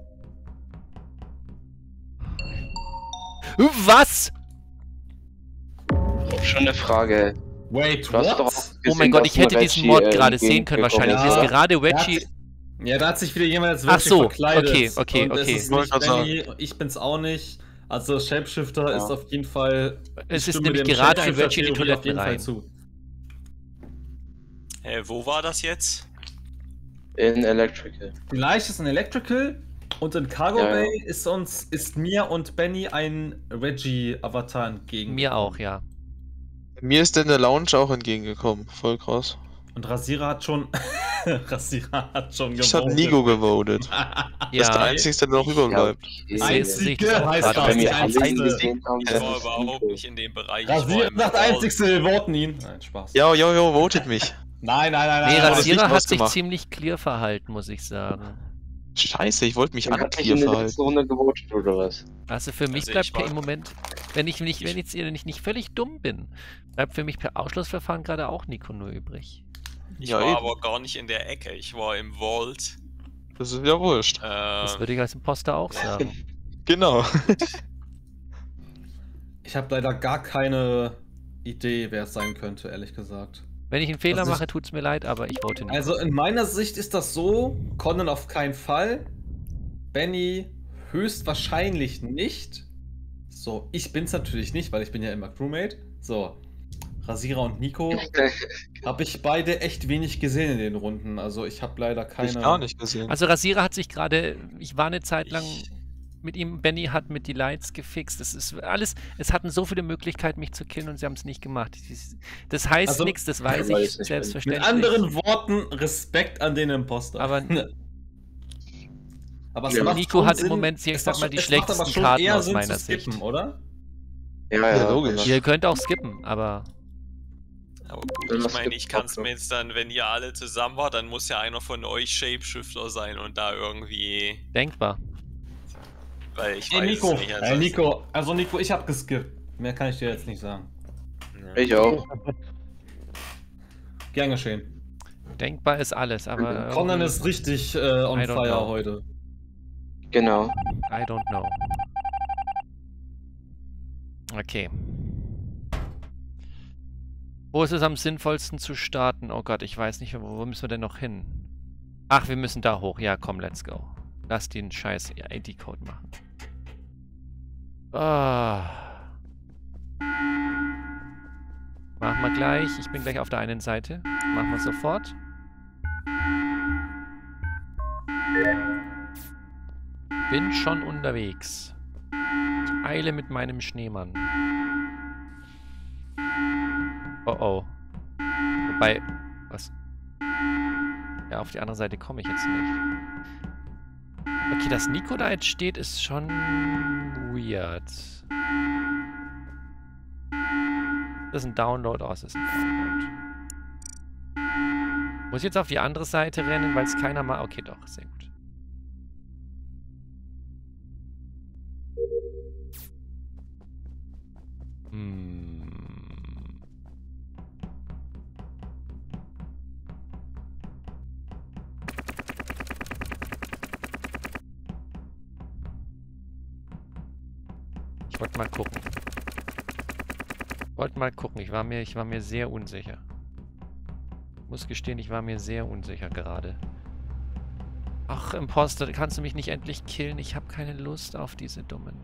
Was? Ich hab schon eine Frage. Wait, Du hast doch auch what? Oh mein gesehen, Gott, dass ich hätte ein diesen Reggie, Mod gerade sehen können entgegengekommen wahrscheinlich. Ja. Ist gerade Reggie... Ja, da hat sich wieder jemand als Ach Reggie so, verkleidet. okay, Und es okay. ist Wollte nicht grad Benny, ich bin's auch nicht. Also Shapeshifter Ja. ist auf jeden Fall... Es ich ist stimme nämlich dem gerade ein Shapeshifter Reggie in die Theorie auf Toiletten jeden Fall rein. zu. Wo war das jetzt? In Electrical. Die Leiche ist ein Electrical und in Cargo Ja, ja. Bay ist mir und Benny ein Reggie-Avatar entgegen. Mir auch, ja. Mir ist in der Lounge auch entgegengekommen. Voll krass. Und Rasierer hat schon. Rasierer hat schon gewotet. Ich hab Nico gewotet. Das ist der Einzige, der noch überbleibt. Einzige heißt das. Ich war überhaupt nicht in dem Bereich. Rasierer sagt Einzigste, wir voten ihn. Nein, Spaß. Ja, votet mich. Nein. Nee, Rasierer hat sich ziemlich clear verhalten, muss ich sagen. Scheiße, ich wollte mich unclear verhalten. Runde gewotet oder was? Also für mich bleibt im Moment, wenn ich nicht völlig dumm bin, bleibt für mich per Ausschlussverfahren gerade auch Nico nur übrig. Ich war aber gar nicht in der Ecke, ich war im Vault. Das ist ja wurscht. Das würde ich als Imposter auch sagen. Genau. Ich habe leider gar keine Idee, wer es sein könnte, ehrlich gesagt. Wenn ich einen Fehler mache, tut es mir leid, aber ich vote nicht. Also in meiner Sicht ist das so, Conan auf keinen Fall, Benny höchstwahrscheinlich nicht. So, ich bin's natürlich nicht, weil ich bin ja immer Crewmate. So, Rasierer und Nico habe ich beide echt wenig gesehen in den Runden. Also ich habe leider keine... Ich gar nicht gesehen. Also Rasierer hat sich gerade, ich war eine Zeit lang mit ihm, Benny hat mit die Lights gefixt. Das ist alles, es hatten so viele Möglichkeiten, mich zu killen und sie haben es nicht gemacht. Das heißt also, nichts, das weiß ich selbstverständlich. Mit anderen Worten, Respekt an den Imposter. Aber ja. Nico hat im Moment, ich sag mal, die schlechtesten Karten aus meiner Sicht. Oder? Ja, logisch. Ihr könnt auch skippen, aber... Aber gut, ich meine, ich kann es mir jetzt dann, wenn ihr alle zusammen wart, dann muss ja einer von euch Shapeshifter sein und da irgendwie... Denkbar. Weil ich weiß Nico, es nicht. Also Nico, ich hab geskippt. Mehr kann ich dir jetzt nicht sagen. Ja. Ich auch. Gern geschehen. Denkbar ist alles, aber... Conan ist richtig on fire heute. Genau. I don't know. Okay. Wo ist es am sinnvollsten zu starten? Oh Gott, ich weiß nicht, wo müssen wir denn noch hin? Ach, wir müssen da hoch. Ja, komm, let's go. Lass den scheiß ID-Code machen. Machen wir gleich. Ich bin gleich auf der einen Seite. Machen wir sofort. Bin schon unterwegs. Ich eile mit meinem Schneemann. Oh oh. Wobei... Was? Ja, auf die andere Seite komme ich jetzt nicht. Okay, dass Nico da jetzt steht, ist schon weird. Das ist ein Download. Oh, das ist ein Download. Muss ich jetzt auf die andere Seite rennen, weil es keiner mal... Okay, doch, sehr gut. Ich wollte mal gucken. Ich war mir sehr unsicher. Ich muss gestehen, ich war mir sehr unsicher gerade. Ach, Imposter, kannst du mich nicht endlich killen? Ich habe keine Lust auf diese dummen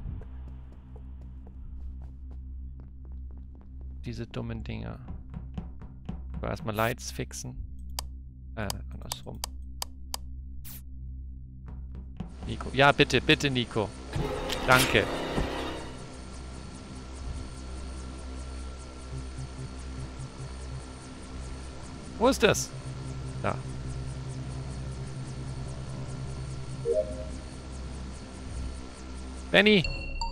Dinger. Ich will erstmal Lights fixen. Andersrum. Nico. Ja, bitte, bitte, Nico. Danke. Wo ist das? Da. Benny!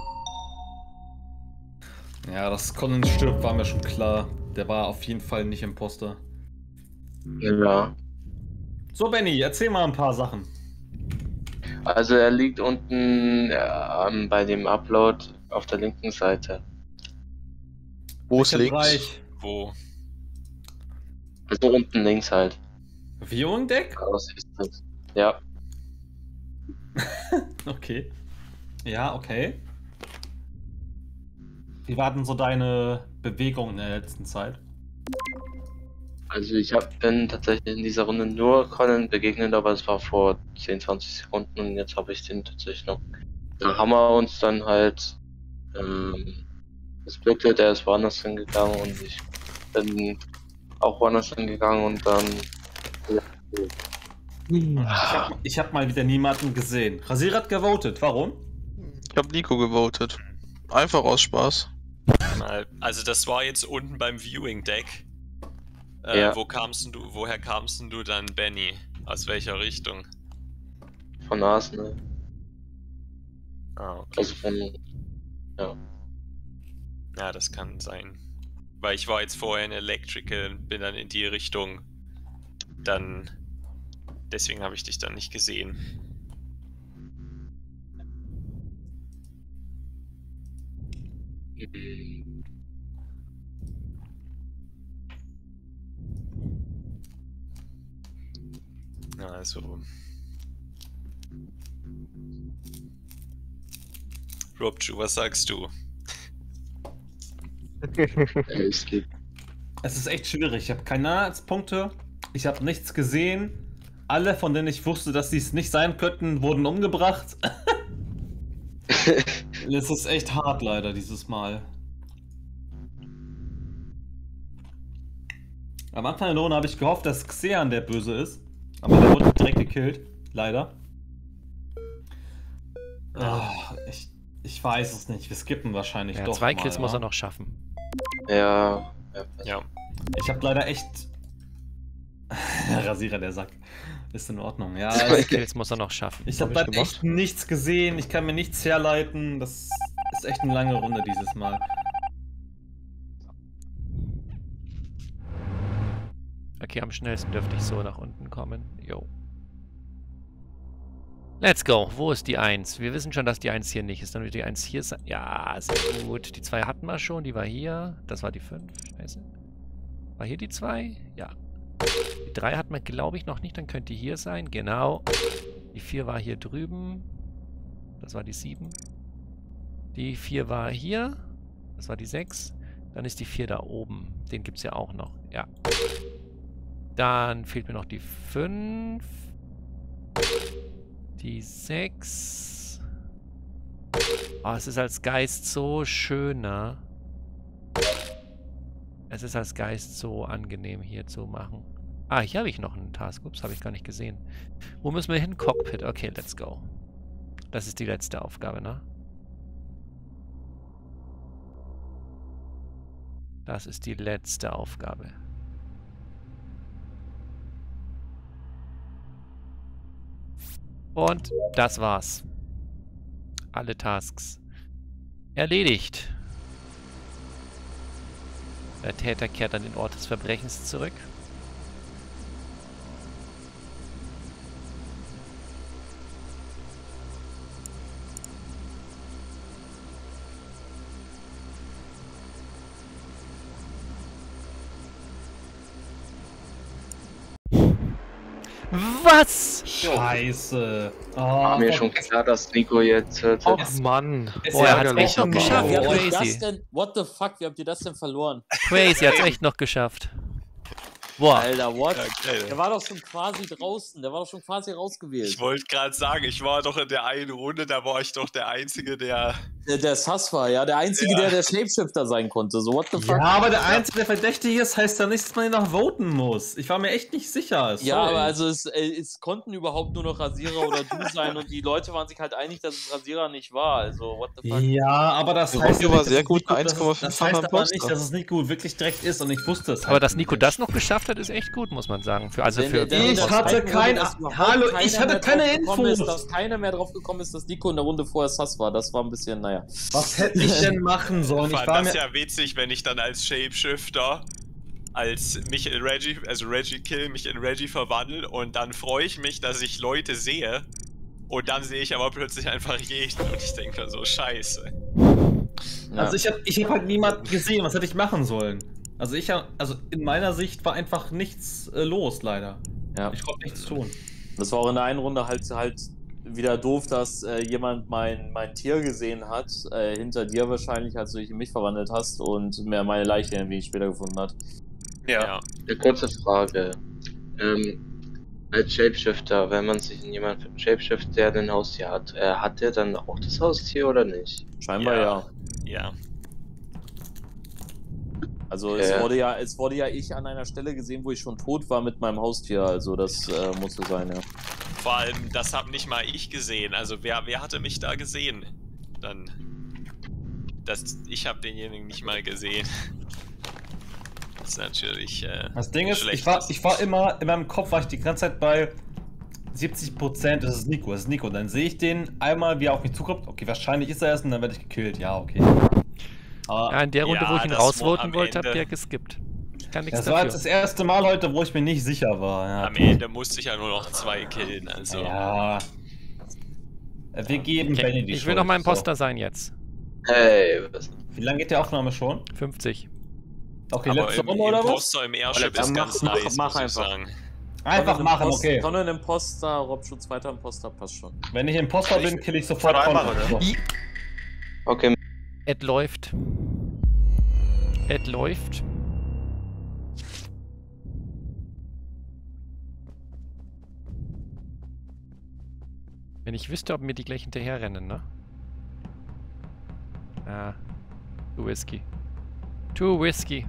Ja, dass Conan stirbt, war mir schon klar. Der war auf jeden Fall nicht Imposter. Ja. So, Benny, erzähl mal ein paar Sachen. Also er liegt unten bei dem Upload auf der linken Seite. Wo ist links? Wo? Also unten links halt. Viewing-Deck? Ja. Okay. Ja, okay. Wie war denn so deine Bewegung in der letzten Zeit? Also ich bin tatsächlich in dieser Runde nur Conan begegnet, aber es war vor 10-20 Sekunden und jetzt habe ich den tatsächlich noch. Da haben wir uns dann halt gesplittet, der ist woanders hingegangen und ich bin auch woanders hingegangen und dann... Ich hab mal wieder niemanden gesehen. Rasierer hat gewotet, warum? Ich habe Nico gewotet. Einfach aus Spaß. Also das war jetzt unten beim Viewing Deck. Ja. Woher kamst du dann, Benny? Aus welcher Richtung? Von Arsenal. Ah, okay. Also von. Ja. Ja, das kann sein. Weil ich war jetzt vorher in Electrical und bin dann in die Richtung. Deswegen habe ich dich dann nicht gesehen. Also. Robju, was sagst du? Es ist echt schwierig. Ich habe keine Anhaltspunkte. Ich habe nichts gesehen. Alle, von denen ich wusste, dass sie es nicht sein könnten, wurden umgebracht. Es ist echt hart leider dieses Mal. Am Anfang der Runde habe ich gehofft, dass Xehan der Böse ist. Aber der wurde direkt gekillt. Leider. Ich weiß es nicht. Wir skippen wahrscheinlich doch 2 Kills muss er noch schaffen. Ja. Ich habe leider echt... Rasierer, der Sack. Ist in Ordnung, ja. 2 Kills muss er noch schaffen. Ich habe leider echt nichts gesehen. Ich kann mir nichts herleiten. Das ist echt eine lange Runde dieses Mal. Okay, am schnellsten dürfte ich so nach unten kommen. Jo. Let's go. Wo ist die 1? Wir wissen schon, dass die 1 hier nicht ist. Dann wird die 1 hier sein. Ja, sehr gut. Die 2 hatten wir schon. Die war hier. Das war die 5. Scheiße. War hier die 2? Ja. Die 3 hatten wir, glaube ich, noch nicht. Dann könnte die hier sein. Genau. Die 4 war hier drüben. Das war die 7. Die 4 war hier. Das war die 6. Dann ist die 4 da oben. Den gibt es ja auch noch. Ja. Dann fehlt mir noch die 5. Die 6. Oh, es ist als Geist so schöner. Es ist als Geist so angenehm hier zu machen. Ah, hier habe ich noch einen Task. Ups, habe ich gar nicht gesehen. Wo müssen wir hin? Cockpit. Okay, let's go. Das ist die letzte Aufgabe, ne? Das ist die letzte Aufgabe. Und das war's. Alle Tasks erledigt. Der Täter kehrt an den Ort des Verbrechens zurück. Was? Scheiße. Oh, War mir schon klar, dass Nico jetzt... Och Mann. Oh, er hat es echt noch geschafft. Wie habt ihr das Crazy. denn? What the fuck? Wie habt ihr das denn verloren? Crazy, hat es echt noch geschafft. Boah. Alter, what? Okay. Der war doch schon quasi draußen. Der war doch schon quasi rausgewählt. Ich wollte gerade sagen, ich war doch in der einen Runde, da war ich doch der Einzige, der... Der Sass war, ja. Der Einzige, der Shapeshifter sein konnte. So, what the fuck? Ja, aber der Einzige, der verdächtig ist, heißt ja nicht, dass man ihn noch voten muss. Ich war mir echt nicht sicher. Sorry. Ja, aber also es konnten überhaupt nur noch Rasierer oder du sein und die Leute waren sich halt einig, dass es Rasierer nicht war. Also, what the fuck? Ja, aber das Der heißt Nico war nicht, sehr dass gut, Nico- 1,5 das facher heißt aber nicht, Imposter. dass es Nico wirklich direkt ist und ich wusste es. Aber halt dass Nico nicht. das noch geschafft hat, ist echt gut, muss man sagen. Ich Ich hatte keine Infos. Dass keiner mehr drauf gekommen ist, dass Nico in der Runde vorher Sass war. Das war ein bisschen, naja. Was hätte ich denn machen sollen? Ich Ich fand war das mir... ja witzig, wenn ich dann als Shapeshifter mich in Reggie, also Reggie Kill, mich in Reggie verwandel und dann freue ich mich, dass ich Leute sehe und dann sehe ich aber plötzlich einfach jeden und ich denke dann so, scheiße. Ja. Also ich hab halt niemanden gesehen. Was hätte ich machen sollen? Also in meiner Sicht war einfach nichts los, leider. Ja. Ich konnte nichts tun. Das war auch in der einen Runde halt wieder doof, dass jemand mein Tier gesehen hat, hinter dir wahrscheinlich, als du dich in mich verwandelt hast und mir meine Leiche ein wenig später gefunden hat. Ja. Eine kurze Frage. Als Shapeshifter, wenn man sich in jemanden shapeshiftet, der ein Haustier hat, hat der dann auch das Haustier oder nicht? Scheinbar ja. Ja. Also es wurde ja ich an einer Stelle gesehen, wo ich schon tot war mit meinem Haustier, also das musste sein, ja. Vor allem, das hab nicht mal ich gesehen. Also wer hatte mich da gesehen? Dann. Ich habe denjenigen nicht mal gesehen. Das ist natürlich. Das Ding ist, ich war immer, in meinem Kopf war ich die ganze Zeit bei 70%, das ist Nico. Dann sehe ich den einmal, wie er auf mich zukommt. Okay, wahrscheinlich ist er es und dann werde ich gekillt. Ja, okay. Aber ja, in der Runde, wo ich ihn rausvoten wollte, habt ihr geskippt. Ich kann nichts dafür. Das war jetzt das erste Mal heute, wo ich mir nicht sicher war. Ja. Am Ende musste ich ja nur noch 2 killen, also. Ja. Wir geben Benny die Ich will noch mal Imposter sein jetzt. Hey, was? Wie lange geht die Aufnahme schon? 50. Okay, aber letzte Runde oder was? Imposter im Airship ist ganz nice, mach muss ich einfach. sagen. Einfach machen, okay. Conan Imposter, Robschutz, zweiter Imposter, passt schon. Wenn ich Imposter bin, kill ich sofort Conan. Okay. Ed läuft. Ed läuft. Wenn ich wüsste, ob mir die gleich hinterher rennen, ne? Ah. Too risky. Too risky.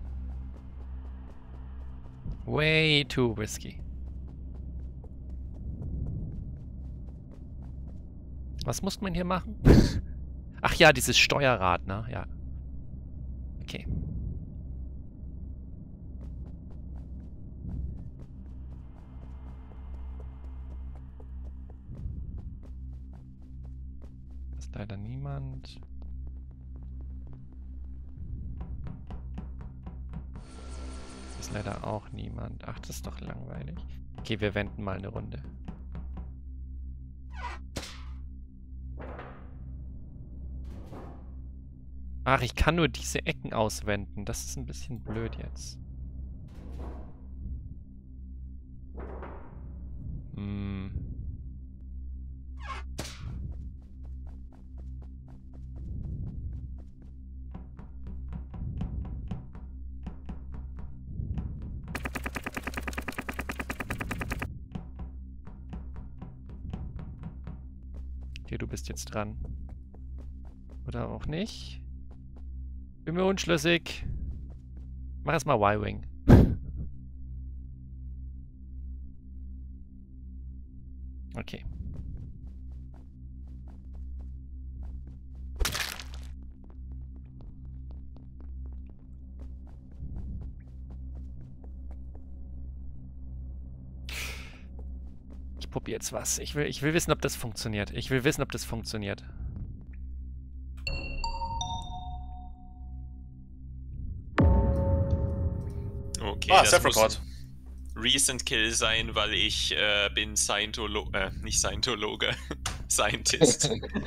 Way too risky. Was muss man hier machen? Ach ja, dieses Steuerrad, ne? Ja. Okay. Ist leider niemand. Ist leider auch niemand. Ach, das ist doch langweilig. Okay, wir wenden mal eine Runde. Ach, ich kann nur diese Ecken auswenden. Das ist ein bisschen blöd jetzt. Hm. Okay, du bist jetzt dran. Oder auch nicht. Bin mir unschlüssig. Mach erstmal Y-Wing. Okay. Ich probiere jetzt was. Ich will wissen, ob das funktioniert. Ich will wissen, ob das funktioniert. Okay, das muss ein Recent Kill sein, weil ich bin nicht Scientologe, Scientist.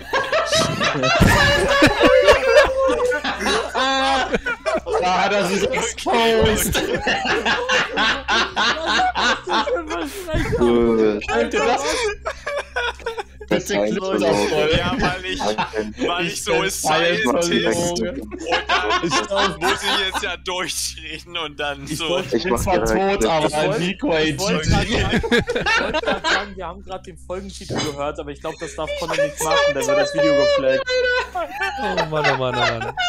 Ah, das ist exposed. Alter, das bitte klipp das voll. Ja, weil ich so Scientist und dann muss ich jetzt ja durchreden und dann so. Ich bin zwar tot, aber ein Nico Ich wollte gerade sagen, wir haben gerade den Folgentitel gehört, aber ich glaube, das darf Conan nicht machen, dann wird das Video geflaggt. Oh Mann, oh Mann, oh Mann.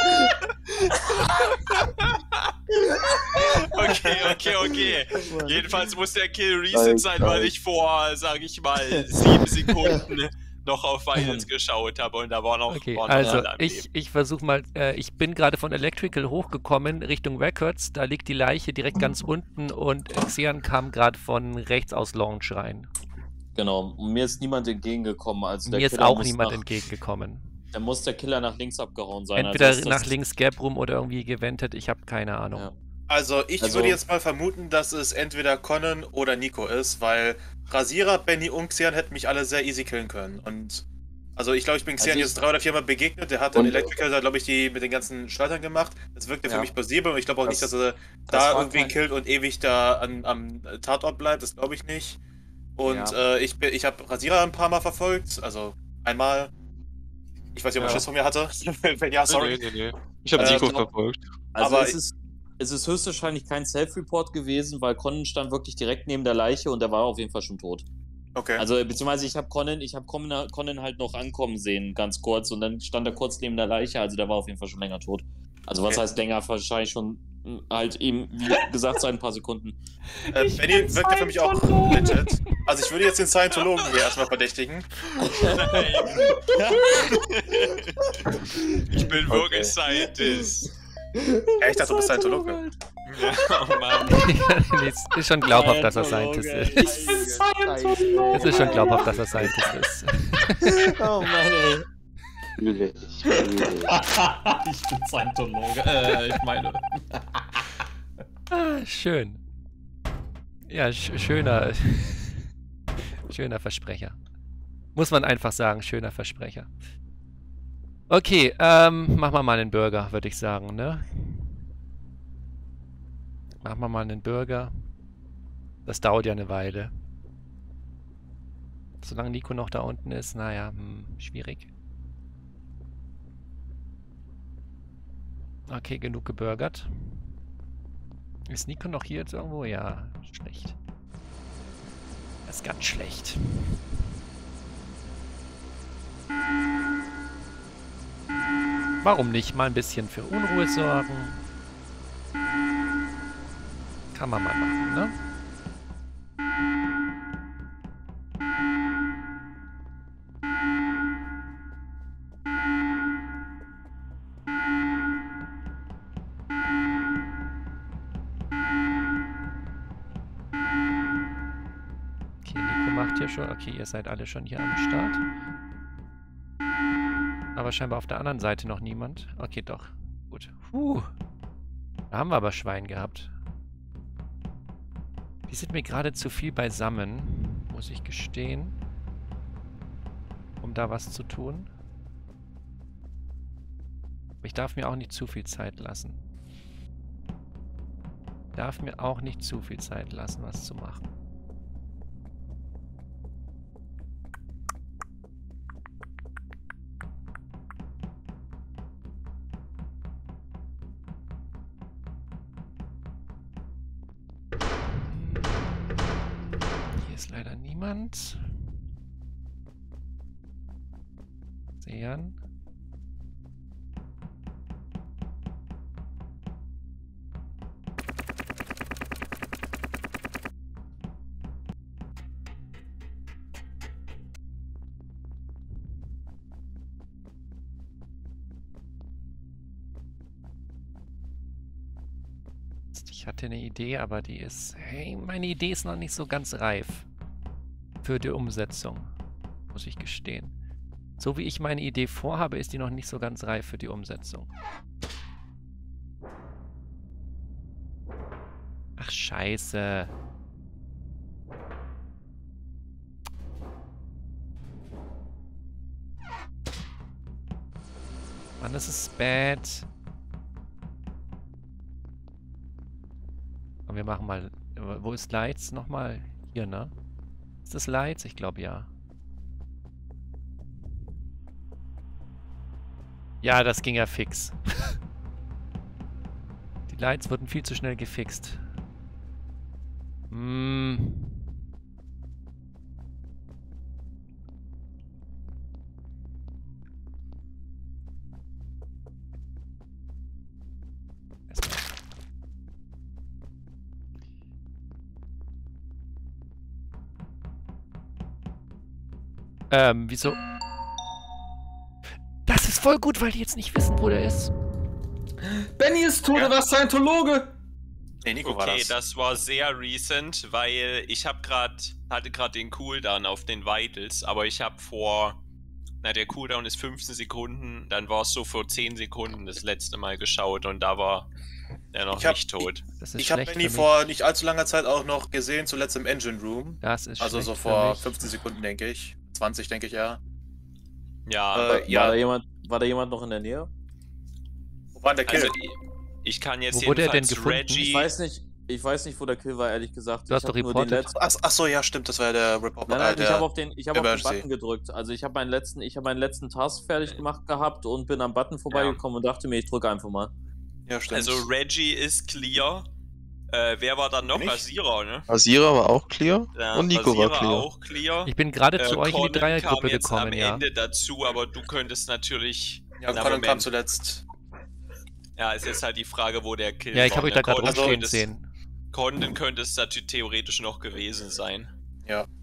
Okay. Jedenfalls muss der Kill Reset sein, weil ich vor, sag ich mal, 7 Sekunden noch auf Violence geschaut habe und da war noch... Okay, also ich versuche mal, ich bin gerade von Electrical hochgekommen Richtung Records, da liegt die Leiche direkt ganz unten und Xian kam gerade von rechts aus Launch rein. Genau, und mir ist niemand entgegengekommen. Also mir ist auch niemand entgegengekommen. Dann muss der Killer nach links abgehauen sein. Entweder also nach links Gap rum oder irgendwie gewendet, ich habe keine Ahnung. Ja. Also ich würde jetzt mal vermuten, dass es entweder Conan oder Nico ist, weil Rasierer, Benny und Xian hätten mich alle sehr easy killen können. Und also ich glaube, ich bin Xian jetzt 3 oder 4 Mal begegnet, der hat dann Electrical da, glaube ich, die mit den ganzen Schaltern gemacht. Das wirkte für mich plausibel und ich glaube auch nicht, dass er da irgendwie killt und ewig da am Tatort bleibt, das glaube ich nicht. Und ich habe Rasierer ein paar Mal verfolgt, also einmal. Ich weiß nicht, ob er Schiss von mir hatte. Wenn ja, sorry. Nee. Ich habe Nico verfolgt. Also aber es ist höchstwahrscheinlich kein Self-Report gewesen, weil Conan stand wirklich direkt neben der Leiche und der war auf jeden Fall schon tot. Okay. Also, beziehungsweise ich habe Conan halt noch ankommen sehen, ganz kurz, und dann stand er kurz neben der Leiche, also der war auf jeden Fall schon länger tot. Also was heißt länger? Wahrscheinlich schon halt eben, wie gesagt, seit ein paar Sekunden. Benny wirkte für mich auch legit. Also ich würde jetzt den Scientologen hier erstmal verdächtigen. Nein. Ich bin wirklich Scientist. Ja, ich dachte, du bist Scientologe. Ja, oh Mann. Es ist schon glaubhaft, dass er Scientist ist. Es ist schon glaubhaft, dass er Scientist ist. Oh Mann, ey. Ich Ich bin Scientologe. Ich meine. Schön. Ja, schöner Versprecher. Muss man einfach sagen, schöner Versprecher. Okay, machen wir mal einen Burger, würde ich sagen, ne? Machen wir mal einen Burger. Das dauert ja eine Weile. Solange Nico noch da unten ist, naja, schwierig. Okay, genug gebürgert. Ist Nico noch hier jetzt irgendwo? Ja, schlecht. Das ist ganz schlecht. Warum nicht mal ein bisschen für Unruhe sorgen? Kann man mal machen, ne? Okay, Nico macht hier schon. Okay, ihr seid alle schon hier am Start. Aber scheinbar auf der anderen Seite noch niemand. Okay, doch. Gut. Da haben wir aber Schwein gehabt. Die sind mir gerade zu viel beisammen, muss ich gestehen. Um da was zu tun. Aber ich darf mir auch nicht zu viel Zeit lassen. Ich darf mir auch nicht zu viel Zeit lassen, was zu machen. Hier ist leider niemand. Sehen. Ich hatte eine Idee, aber die ist... Hey, meine Idee ist noch nicht so ganz reif. Für die Umsetzung. Muss ich gestehen. So wie ich meine Idee vorhabe, ist die noch nicht so ganz reif für die Umsetzung. Ach, scheiße. Mann, das ist bad. Und wir machen mal... Wo ist Lights? Nochmal hier, ne? Ist das Lights? Ich glaube, ja. Ja, das ging ja fix. Die Lights wurden viel zu schnell gefixt. Wieso? Das ist voll gut, weil die jetzt nicht wissen, wo der ist. Benny ist tot, er war Scientologe! Nee, Nico war Okay, das. das war sehr recent, weil ich hatte gerade den Cooldown auf den Vitals, aber ich habe der Cooldown ist 15 Sekunden, dann war es so vor 10 Sekunden das letzte Mal geschaut und da war er noch nicht tot. Ich habe Benny vor nicht allzu langer Zeit auch noch gesehen, zuletzt im Engine Room. Das ist also so vor 15 Sekunden, denke ich. 20, denke ich, ja. Ja, War da jemand noch in der Nähe? Wo war der Kill? also ich kann jetzt Wo wurde er denn jedenfalls gefunden? Ich weiß nicht, wo der Kill war, ehrlich gesagt. Du hast doch reportet. Achso, ja, stimmt, das war ja der Reporter. Nein, ich habe auf den Button gedrückt. Also ich habe meinen letzten Task fertig gemacht gehabt und bin am Button vorbeigekommen und dachte mir, ich drücke einfach mal. Ja, stimmt. Also Reggie ist clear. Wer war dann noch? Rasierer, ne? Rasierer war auch clear Ja, und Nico war Rasierer clear. auch clear. Ich bin gerade zu euch in die Conan Dreiergruppe kam jetzt gekommen, am ja. Ende dazu, aber du könntest natürlich... Ja, Na, Conan kam Moment. zuletzt. Ja, ist jetzt halt die Frage, wo der Kill Ja, ich war. habe euch da gerade Conan rumstehen könntest- sehen. Conan könnte es natürlich theoretisch noch gewesen sein. Ja.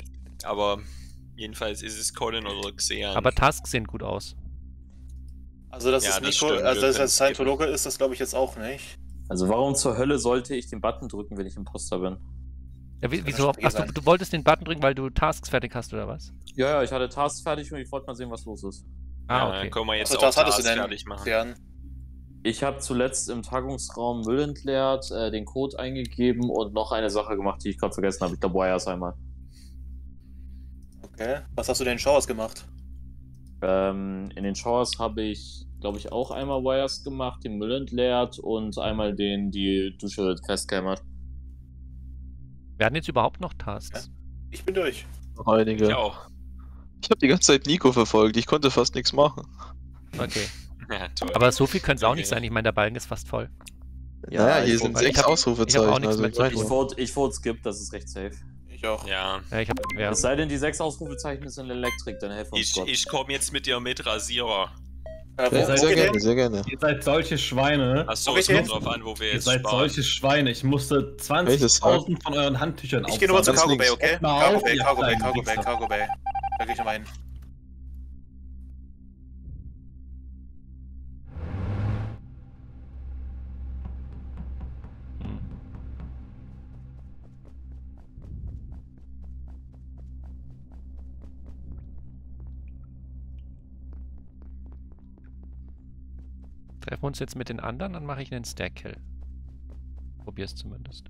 Aber jedenfalls ist es Conan oder Xehan. Aber Tasks sehen gut aus. Also das ist Nico, stimmt, also dass er Scientologe ist, das glaube ich jetzt auch nicht. Also warum zur Hölle sollte ich den Button drücken, wenn ich Imposter bin? Ja, wieso? Achso, du wolltest den Button drücken, weil du Tasks fertig hast, oder was? Ja, ich hatte Tasks fertig und ich wollte mal sehen, was los ist. Ah, Dann okay. können wir jetzt Also, auch das hattest du Tasks denn, fertig machen. Jan? Ich habe zuletzt im Tagungsraum Müll entleert, den Code eingegeben und noch eine Sache gemacht, die ich gerade vergessen habe. Ich glaube, Wires einmal. Okay. Was hast du denn in Showers gemacht? In den Showers habe ich, glaube ich, auch einmal Wires gemacht, den Müll entleert und einmal die Dusche festgekämmert. Werden jetzt überhaupt noch Tasks? Ich bin durch. Noch einige. Ich auch. Ich habe die ganze Zeit Nico verfolgt, ich konnte fast nichts machen. Okay. Ja, toll. Aber so viel können es auch Okay. nicht sein. Ich meine, der Balken ist fast voll. Ja, hier ich sind weil 6 ich hab auch Ausrufezeichen. nichts mehr zu tun. Ich vote skip, das ist recht safe. Ich auch. Ja. Ja, ich habe. Ja. Es sei denn, die 6 Ausrufezeichen sind Elektrik, dann helfen uns Gott. Ich komme jetzt mit dir mit Rasierer. Ja, Wo sehr geht gerne, ihr? sehr gerne. Ihr seid solche Schweine. Achso, Okay, es kommt jetzt. drauf an, wo wir Ihr jetzt seid sparen. solche Schweine. Ich musste 20.000 von euren Handtüchern Ich gehe nur mal zu Das Cargo Bay, links. okay? Mal Cargo auf, Bay, ihr Cargo Bay, kleinen Cargo Bay, Wichser. Cargo Bay. Da gehe ich nochmal hin. Treffen wir uns jetzt mit den anderen, dann mache ich einen Stack-Kill. Probier's zumindest.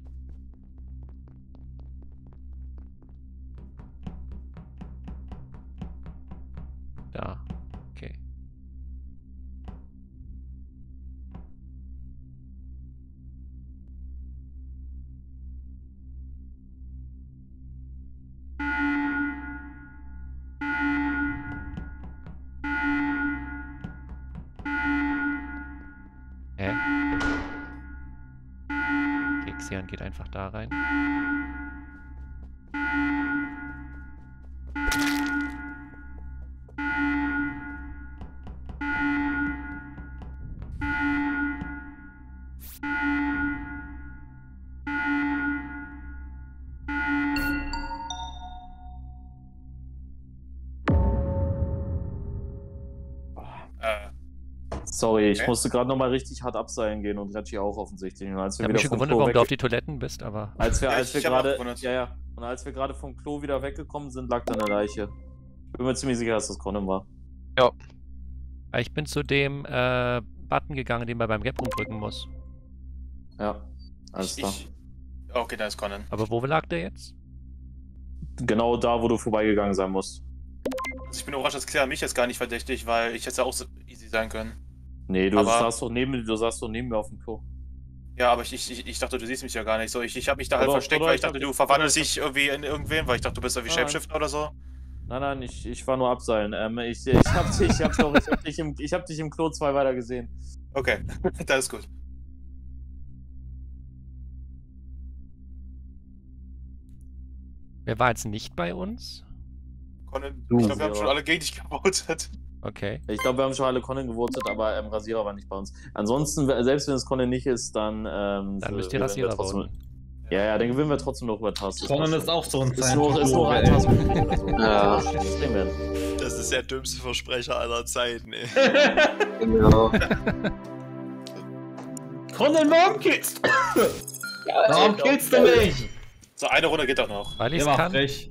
Da. Okay. Hä? Okay, Xehan geht einfach da rein. Sorry, ich Okay. musste gerade nochmal richtig hart abseilen gehen und Reggie auch offensichtlich. Und als Ich wir habe mich wieder schon vom gewundert, Klo warum du weg- auf die Toiletten bist, aber. als wir Ja, als wir ich hab auch gerade gewundert. ja. Und als wir gerade vom Klo wieder weggekommen sind, lag da eine Leiche. Ich bin mir ziemlich sicher, dass das Conan war. Ich bin zu dem Button gegangen, den man beim Gap drücken muss. Ja, alles klar. Okay, da ist Conan. Aber wo lag der jetzt? Genau da, wo du vorbeigegangen sein musst. Also ich bin überrascht, dass Claire mich jetzt gar nicht verdächtig, weil ich hätte auch so easy sein können. Nee, du Aber- saßt doch neben mir auf dem Klo. Ja, aber ich dachte, du siehst mich ja gar nicht so. Ich habe mich da halt Oder- versteckt, oder weil ich ich dachte, hab- du verwandelst oder dich irgendwie in irgendwen, weil ich dachte, du bist irgendwie Nein. Shapeshifter oder so. Nein, ich war nur abseilen. Ich hab dich im Klo 2 weiter gesehen. Okay, das ist gut. Wer war jetzt nicht bei uns? Conan, Du, ich glaube, wir haben ja. schon alle gegen dich gewotet. Okay. Ich glaube, wir haben schon alle Conan gewotet, aber Rasierer war nicht bei uns. Ansonsten, selbst wenn es Conan nicht ist, dann Dann müsst ihr gewinnen wir Rasierer trotzdem. voten. Ja, dann gewinnen wir trotzdem noch über Tasks. Conan ist auch so ein Ist nur ein Scientologe, Task. Also, Ja. das sehen wir. Das ist der dümmste Versprecher aller Zeiten, ey. Genau. Conan, warum killst du? Warum killst du mich? So, eine Runde geht doch noch. Weil ich Ihr es macht kann. frech.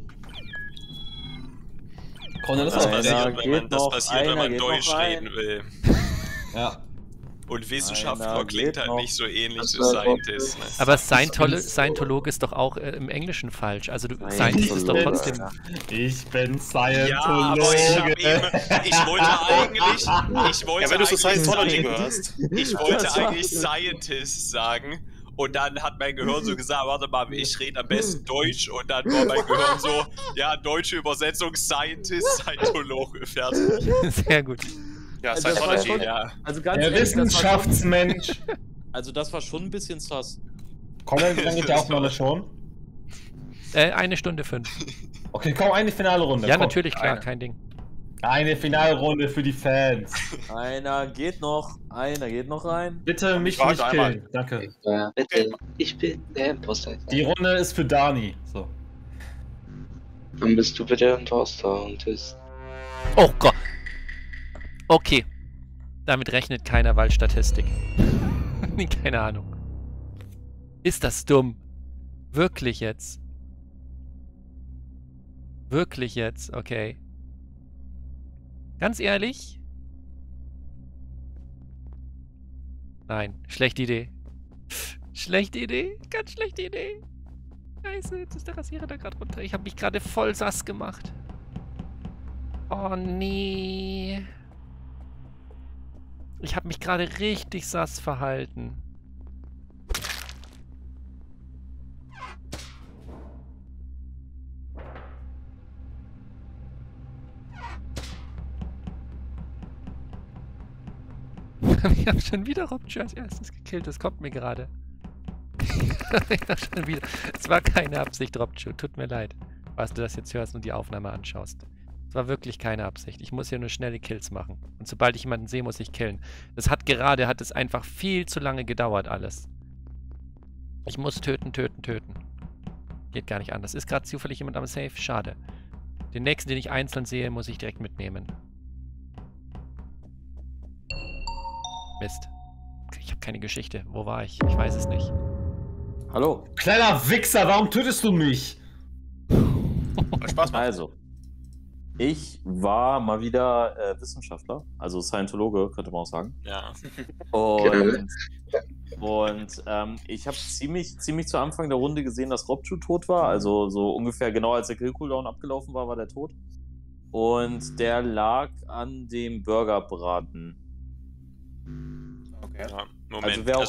Conan ist Das auch Einer frech. passiert, wenn man, geht das noch, passiert, wenn einer man geht noch Deutsch rein. reden will. Ja. Und Wissenschaftler Einer klingt geht halt noch. nicht so ähnlich Das zu war Scientist. Ne? Aber Scientologe ist doch auch im Englischen falsch. Also du Scientist ist doch trotzdem. Ich bin Ja, aber ich hab eben, ich wollte Ja, wenn du zu eigentlich Scientology gehörst. Ich wollte eigentlich Scientist sagen und dann hat mein Gehirn so gesagt, warte mal, ich rede am besten Deutsch und dann war mein Gehirn so, ja, deutsche Übersetzung, Scientist, Scientologe, fertig. Sehr gut. Ja, Das war Scientology. schon- Ja, Also ganz Der ehrlich, Wissenschaftsmensch. das war schon ein bisschen sass. Conan, wie lange geht der Aufnahme schon? 1 Stunde 5. Okay, komm, eine finale Runde. Ja, komm. natürlich, klar, kein Ding. Eine Finalrunde für die Fans. Einer geht noch rein. Bitte mich warte nicht einmal. killen. Danke. Ja, bitte. Ich bin der Imposter. Die Runde ist für Dani. So. Dann bist du bitte ein Toaster und ist. Oh Gott. Okay. Damit rechnet keiner, weil Statistik. Keine Ahnung. Ist das dumm? Wirklich jetzt? Wirklich jetzt? Okay. Ganz ehrlich? Nein, schlechte Idee. Schlechte Idee? Ganz schlechte Idee. Scheiße, jetzt ist der Rasierer da gerade runter. Ich habe mich gerade voll sass gemacht. Oh nee. Ich habe mich gerade richtig sass verhalten. Ich habe schon wieder Robju als erstes gekillt. Das kommt mir gerade. Ich hab schon wieder. Es war keine Absicht, Robju. Tut mir leid, falls du das jetzt hörst und die Aufnahme anschaust. Es war wirklich keine Absicht. Ich muss hier nur schnelle Kills machen. Und sobald ich jemanden sehe, muss ich killen. Das hat es einfach viel zu lange gedauert, alles. Ich muss töten. Geht gar nicht anders. Ist gerade zufällig jemand am Safe? Schade. Den nächsten, den ich einzeln sehe, muss ich direkt mitnehmen. Mist. Ich habe keine Geschichte. Wo war ich? Ich weiß es nicht. Hallo. Kleiner Wichser, warum tötest du mich? Spaß macht. Also, ich war mal wieder Wissenschaftler, also Scientologe, könnte man auch sagen. Ja. Und ich habe ziemlich zu Anfang der Runde gesehen, dass Robju tot war. Also so ungefähr genau als der Kill-Cooldown abgelaufen war, war der tot. Und der lag an dem Burgerbraten. Okay. Ja, Moment. Also wer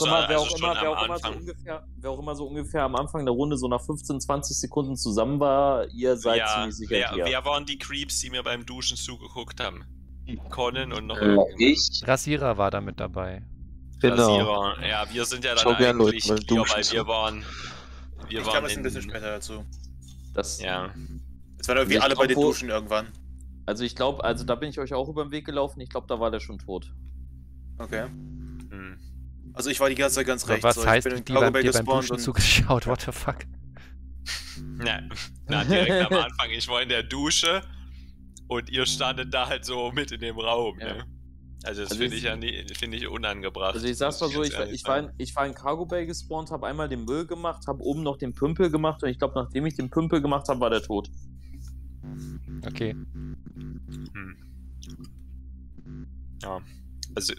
auch immer so ungefähr am Anfang der Runde so nach 15, 20 Sekunden zusammen war, ihr seid ziemlich sicher hier. Wer waren die Creeps, die mir beim Duschen zugeguckt haben? Conan und noch Ich. Rasierer war da mit dabei. Genau. Rasierer. Ja, wir sind ja dann Schau gern eigentlich Leute, hier, duschen weil zu. wir waren Jetzt ein bisschen später dazu. ja. Jetzt waren irgendwie alle bei den Duschen irgendwann. Also ich glaube, da bin ich euch auch über den Weg gelaufen. Ich glaube, da war der schon tot. Okay. Also ich war die ganze Zeit ganz rechts. Was so. heißt, ich bin in die beim gespawnt Duschen zugeschaut? What the fuck? Na, direkt am Anfang. Ich war in der Dusche und ihr standet da halt so mit in dem Raum. Ja. Ne? Also das finde ich unangebracht. Also ich sag's mal so, ich war in Cargo Bay gespawnt, habe einmal den Müll gemacht, habe oben noch den Pümpel gemacht und ich glaube, nachdem ich den Pümpel gemacht habe, war der tot. Okay. Ja, also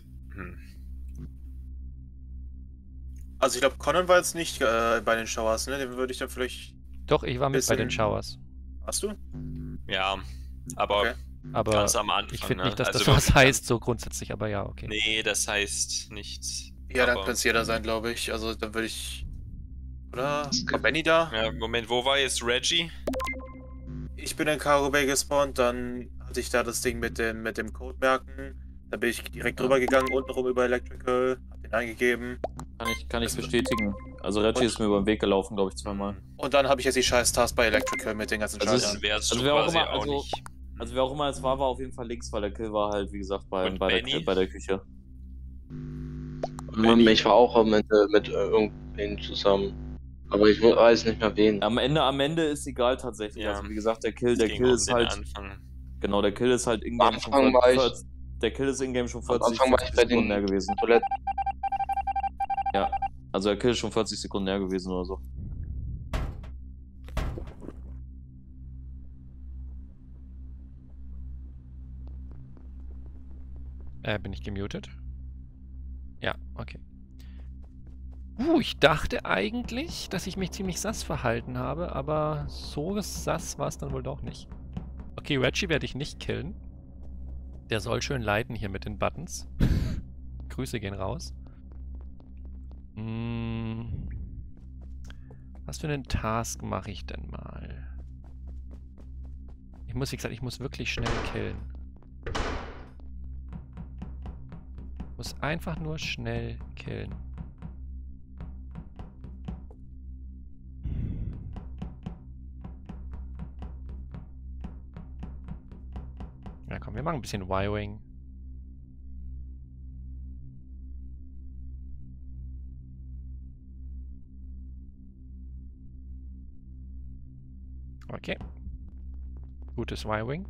Also ich glaube, Conan war jetzt nicht bei den Showers, ne? Den würde ich dann vielleicht... Doch, ich war mit bei den Showers. Warst du? ja, aber Okay. Aber ganz am Anfang. ich finde nicht, dass Also das was wirklich heißt, so grundsätzlich, aber ja, okay. Nee, das heißt nichts. Ja, dann Aber- könnte es jeder sein, glaube ich. Also dann würde ich... Oder? War Benny da? Ja, Moment, wo war jetzt Reggie? Ich bin in Cargo Bay gespawnt, dann hatte ich da das Ding mit dem Codemerken. Dann bin ich direkt drüber gegangen, unten rum über Electrical, hab den eingegeben. Kann ich bestätigen. Also Reggie ist mir über den Weg gelaufen, glaube ich, zweimal. Und dann habe ich jetzt die scheiß Task bei Electrical mit den ganzen Also Schaltern. Dann wärst du also wer auch quasi immer- auch also- nicht. Also wer auch immer es war auf jeden Fall links, weil der Kill war halt, wie gesagt, bei Und der Benny? Küche. Ich war auch am Ende mit irgendwen zusammen. Aber ich weiß nicht mehr wen. Am Ende ist egal tatsächlich. Ja. Also wie gesagt, der Kill Ging ist um den halt... Anfang. Genau, der Kill ist halt in-game schon Anfang war ich- 40... Der Kill ist in-game schon Am 40 Anfang war ich bei Sekunden den näher gewesen. Toiletten. Ja, also der Kill ist schon 40 Sekunden näher gewesen oder so. Bin ich gemutet? Ja, okay. Ich dachte eigentlich, dass ich mich ziemlich sass verhalten habe, aber so sass war es dann wohl doch nicht. Okay, Reggie werde ich nicht killen. Der soll schön leiden hier mit den Buttons. Grüße gehen raus. Was für einen Task mache ich denn mal? Wie gesagt, ich muss wirklich schnell killen. Ich muss einfach nur schnell killen. Ja komm, wir machen ein bisschen Wiring. Okay. Gutes Y-Wing.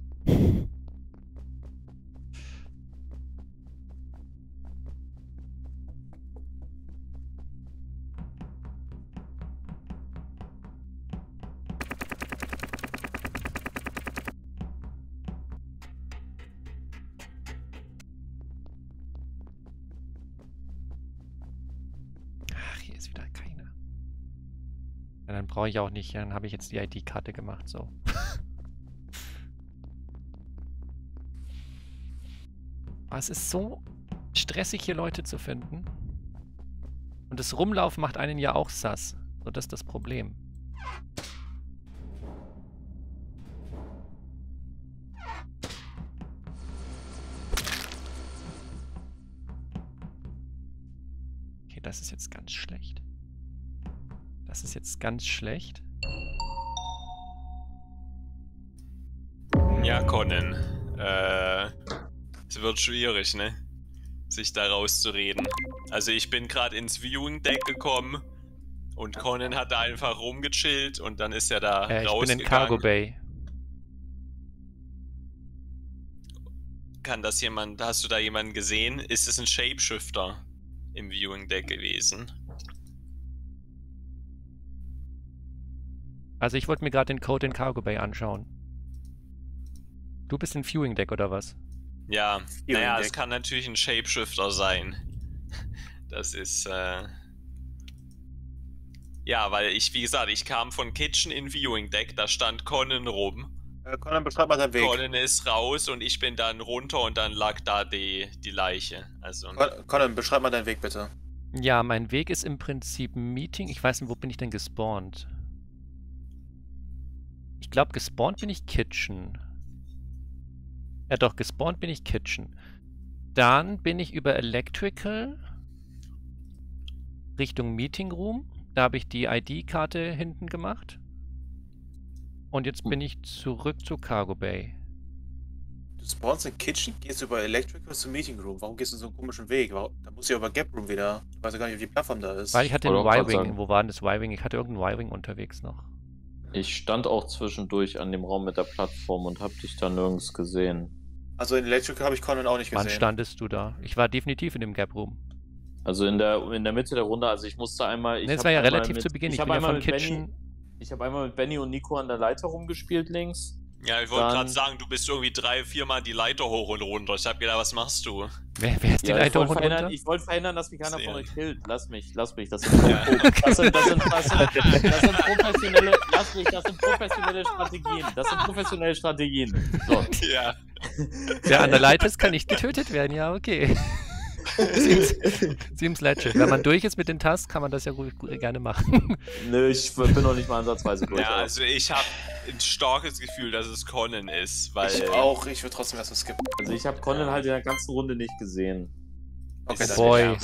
Ach, hier ist wieder keiner. Ja, dann brauche ich auch nicht, dann habe ich jetzt die ID-Karte gemacht, so. Aber es ist so stressig, hier Leute zu finden. Und das Rumlaufen macht einen ja auch sass. So, das ist das Problem. Okay, das ist jetzt ganz schlecht. Das ist jetzt ganz schlecht. Ja, Conan. Es wird schwierig, ne? Sich da rauszureden. Also ich bin gerade ins Viewing-Deck gekommen und Conan hat da einfach rumgechillt und dann ist er da rausgegangen. Ich bin in Cargo Bay. Kann das jemand, hast du da jemanden gesehen? Ist es ein Shapeshifter im Viewing-Deck gewesen? Also ich wollte mir gerade den Code in Cargo Bay anschauen. Du bist in Viewing Deck oder was? Ja, naja, es kann natürlich ein Shapeshifter sein. Das ist, ja, weil ich, wie gesagt, ich kam von Kitchen in Viewing Deck, da stand Conan rum. Conan, beschreib mal deinen Weg. Conan ist raus und ich bin dann runter und dann lag da die Leiche. Also. Conan, beschreib mal deinen Weg bitte. Ja, mein Weg ist im Prinzip ein Meeting. Ich weiß nicht, wo bin ich denn gespawnt? Ich glaube, gespawnt bin ich Kitchen. Ja doch, gespawnt bin ich Kitchen. Dann bin ich über Electrical Richtung Meeting Room. Da habe ich die ID-Karte hinten gemacht. Und jetzt bin ich zurück zu Cargo Bay. Du spawnst in Kitchen, gehst über Electrical zum Meeting Room. Warum gehst du so einen komischen Weg? Da musst du ja über Gap Room wieder. Ich weiß ja gar nicht, wie die Plattform da ist. Weil ich hatte einen Y-Wing. Wo war denn das Y-Wing? Ich hatte irgendeinen Y-Wing unterwegs noch. Ich stand auch zwischendurch an dem Raum mit der Plattform und hab dich da nirgends gesehen. Also in Electrical habe ich Conan auch nicht gesehen. Wann standest du da? Ich war definitiv in dem Gap Room. Also in der Mitte der Runde, also ich musste einmal... Nee, das war ja relativ zu Beginn. Ich bin ja von Kitchen... Ich habe einmal mit Benny und Nico an der Leiter rumgespielt links. Ja, ich wollte gerade sagen, du bist irgendwie 3-4 Mal die Leiter hoch und runter. Ich habe gedacht, was machst du? Wer ist die Leiter hoch und runter? Ich wollte verhindern, dass mich keiner von euch killt. Lass mich. Das sind professionelle Strategien. Das sind professionelle Strategien. So. Ja. Wer an der Leiter ist, kann nicht getötet werden. Ja, okay. Seems legit. Wenn man durch ist mit den Tasks, kann man das ja gerne machen. Nö, ich bin noch nicht mal ansatzweise durch. Ja, also ich habe ein starkes Gefühl, dass es Conan ist, weil... Ich auch, ich würde trotzdem erstmal skippen. Also ich habe Conan halt in der ganzen Runde nicht gesehen. Okay, oh boy.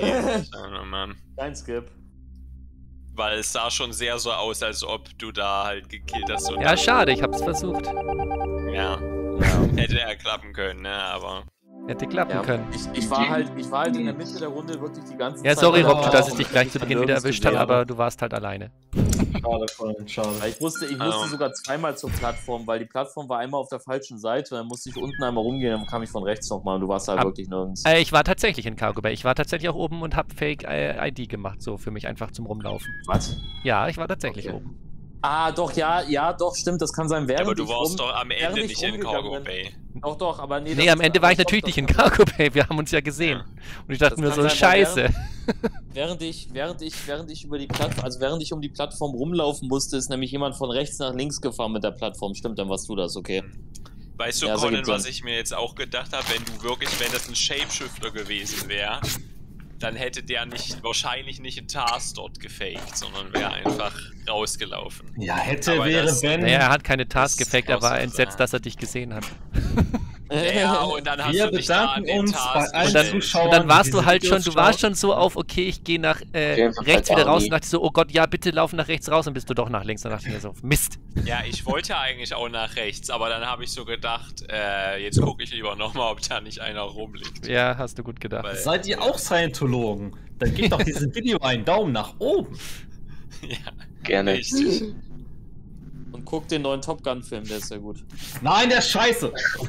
Kein Skip. Weil es sah schon sehr so aus, als ob du da halt gekillt hast. Und ja, schade, ich hab's versucht. Ja. Hätte ja klappen können, ne, aber... Hätte klappen können. Ich war halt in der Mitte der Runde wirklich die ganze Zeit. Ja, sorry, Rob, dass ich dich gleich zu Beginn wieder erwischt habe, aber du warst halt alleine. Schade. Ich musste sogar zweimal zur Plattform, weil die Plattform war einmal auf der falschen Seite, dann musste ich unten einmal rumgehen, dann kam ich von rechts nochmal und du warst halt wirklich nirgends. Ich war tatsächlich in Cargo Bay. Ich war tatsächlich auch oben und hab Fake ID gemacht, so für mich einfach zum Rumlaufen. Was? Ja, ich war tatsächlich oben. Ah, doch, ja, doch, stimmt, das kann sein. Aber du warst doch am Ende nicht in Cargo Bay. Doch, aber nee. Nee, am Ende war ich natürlich nicht in Cargo Bay, wir haben uns ja gesehen. Ja. Und ich dachte mir so, scheiße. Während ich über die Plattform, also während ich um die Plattform rumlaufen musste, ist nämlich jemand von rechts nach links gefahren mit der Plattform. Stimmt, dann warst du das, okay. Weißt du, Conan, was ich mir jetzt auch gedacht habe, wenn das ein Shapeshifter gewesen wäre, dann hätte der wahrscheinlich nicht einen Task dort gefaked, sondern wäre einfach rausgelaufen. Ja, wäre Ben. Naja, er hat keine Task gefaked, er war entsetzt, dass er dich gesehen hat. Ja, und dann hast du dich da an den Task und dann warst du halt schon, du warst schon so auf, okay, ich gehe nach rechts wieder raus und dachte so, oh Gott, ja, bitte lauf nach rechts raus und bist du doch nach links. Dann dachte ich mir so, Mist. Ja, ich wollte ja eigentlich auch nach rechts, aber dann habe ich so gedacht, jetzt gucke ich lieber nochmal, ob da nicht einer rumliegt. Ja, hast du gut gedacht. Seid ihr auch Scientologen? Dann gebt doch diesem Video einen Daumen nach oben. Ja, gerne. Richtig. Und Guck den neuen Top Gun-Film, der ist sehr gut. Nein, der ist scheiße!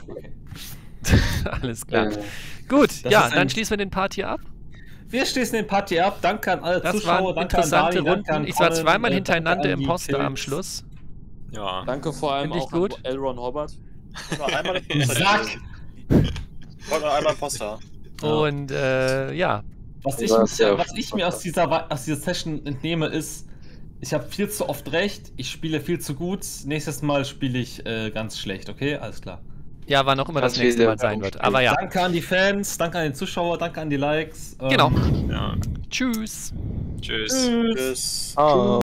Alles klar. Gut, Das ja, ist dann schließen wir den Part hier ab. Wir schließen den Part hier ab. Danke an alle Das Zuschauer, waren danke an interessante Dani, danke an Runden. Ich war Colin, zweimal danke hintereinander an die Imposter am Kills. Schluss. Ja. Danke vor allem Find ich auch gut. an L. Ron Hubbard. Nur einmal Sack! Ich wollte nur einmal Poster. Und ja, Was ich mir aus dieser Session entnehme, ist, ich habe viel zu oft recht, ich spiele viel zu gut, nächstes Mal spiele ich ganz schlecht, okay? Alles klar. ja, wann auch immer das nächste Mal sein wird. Aber ja, Danke an die Fans, danke an die Zuschauer, danke an die Likes. genau. Ja. Tschüss. Tschüss. Tschüss. Ah.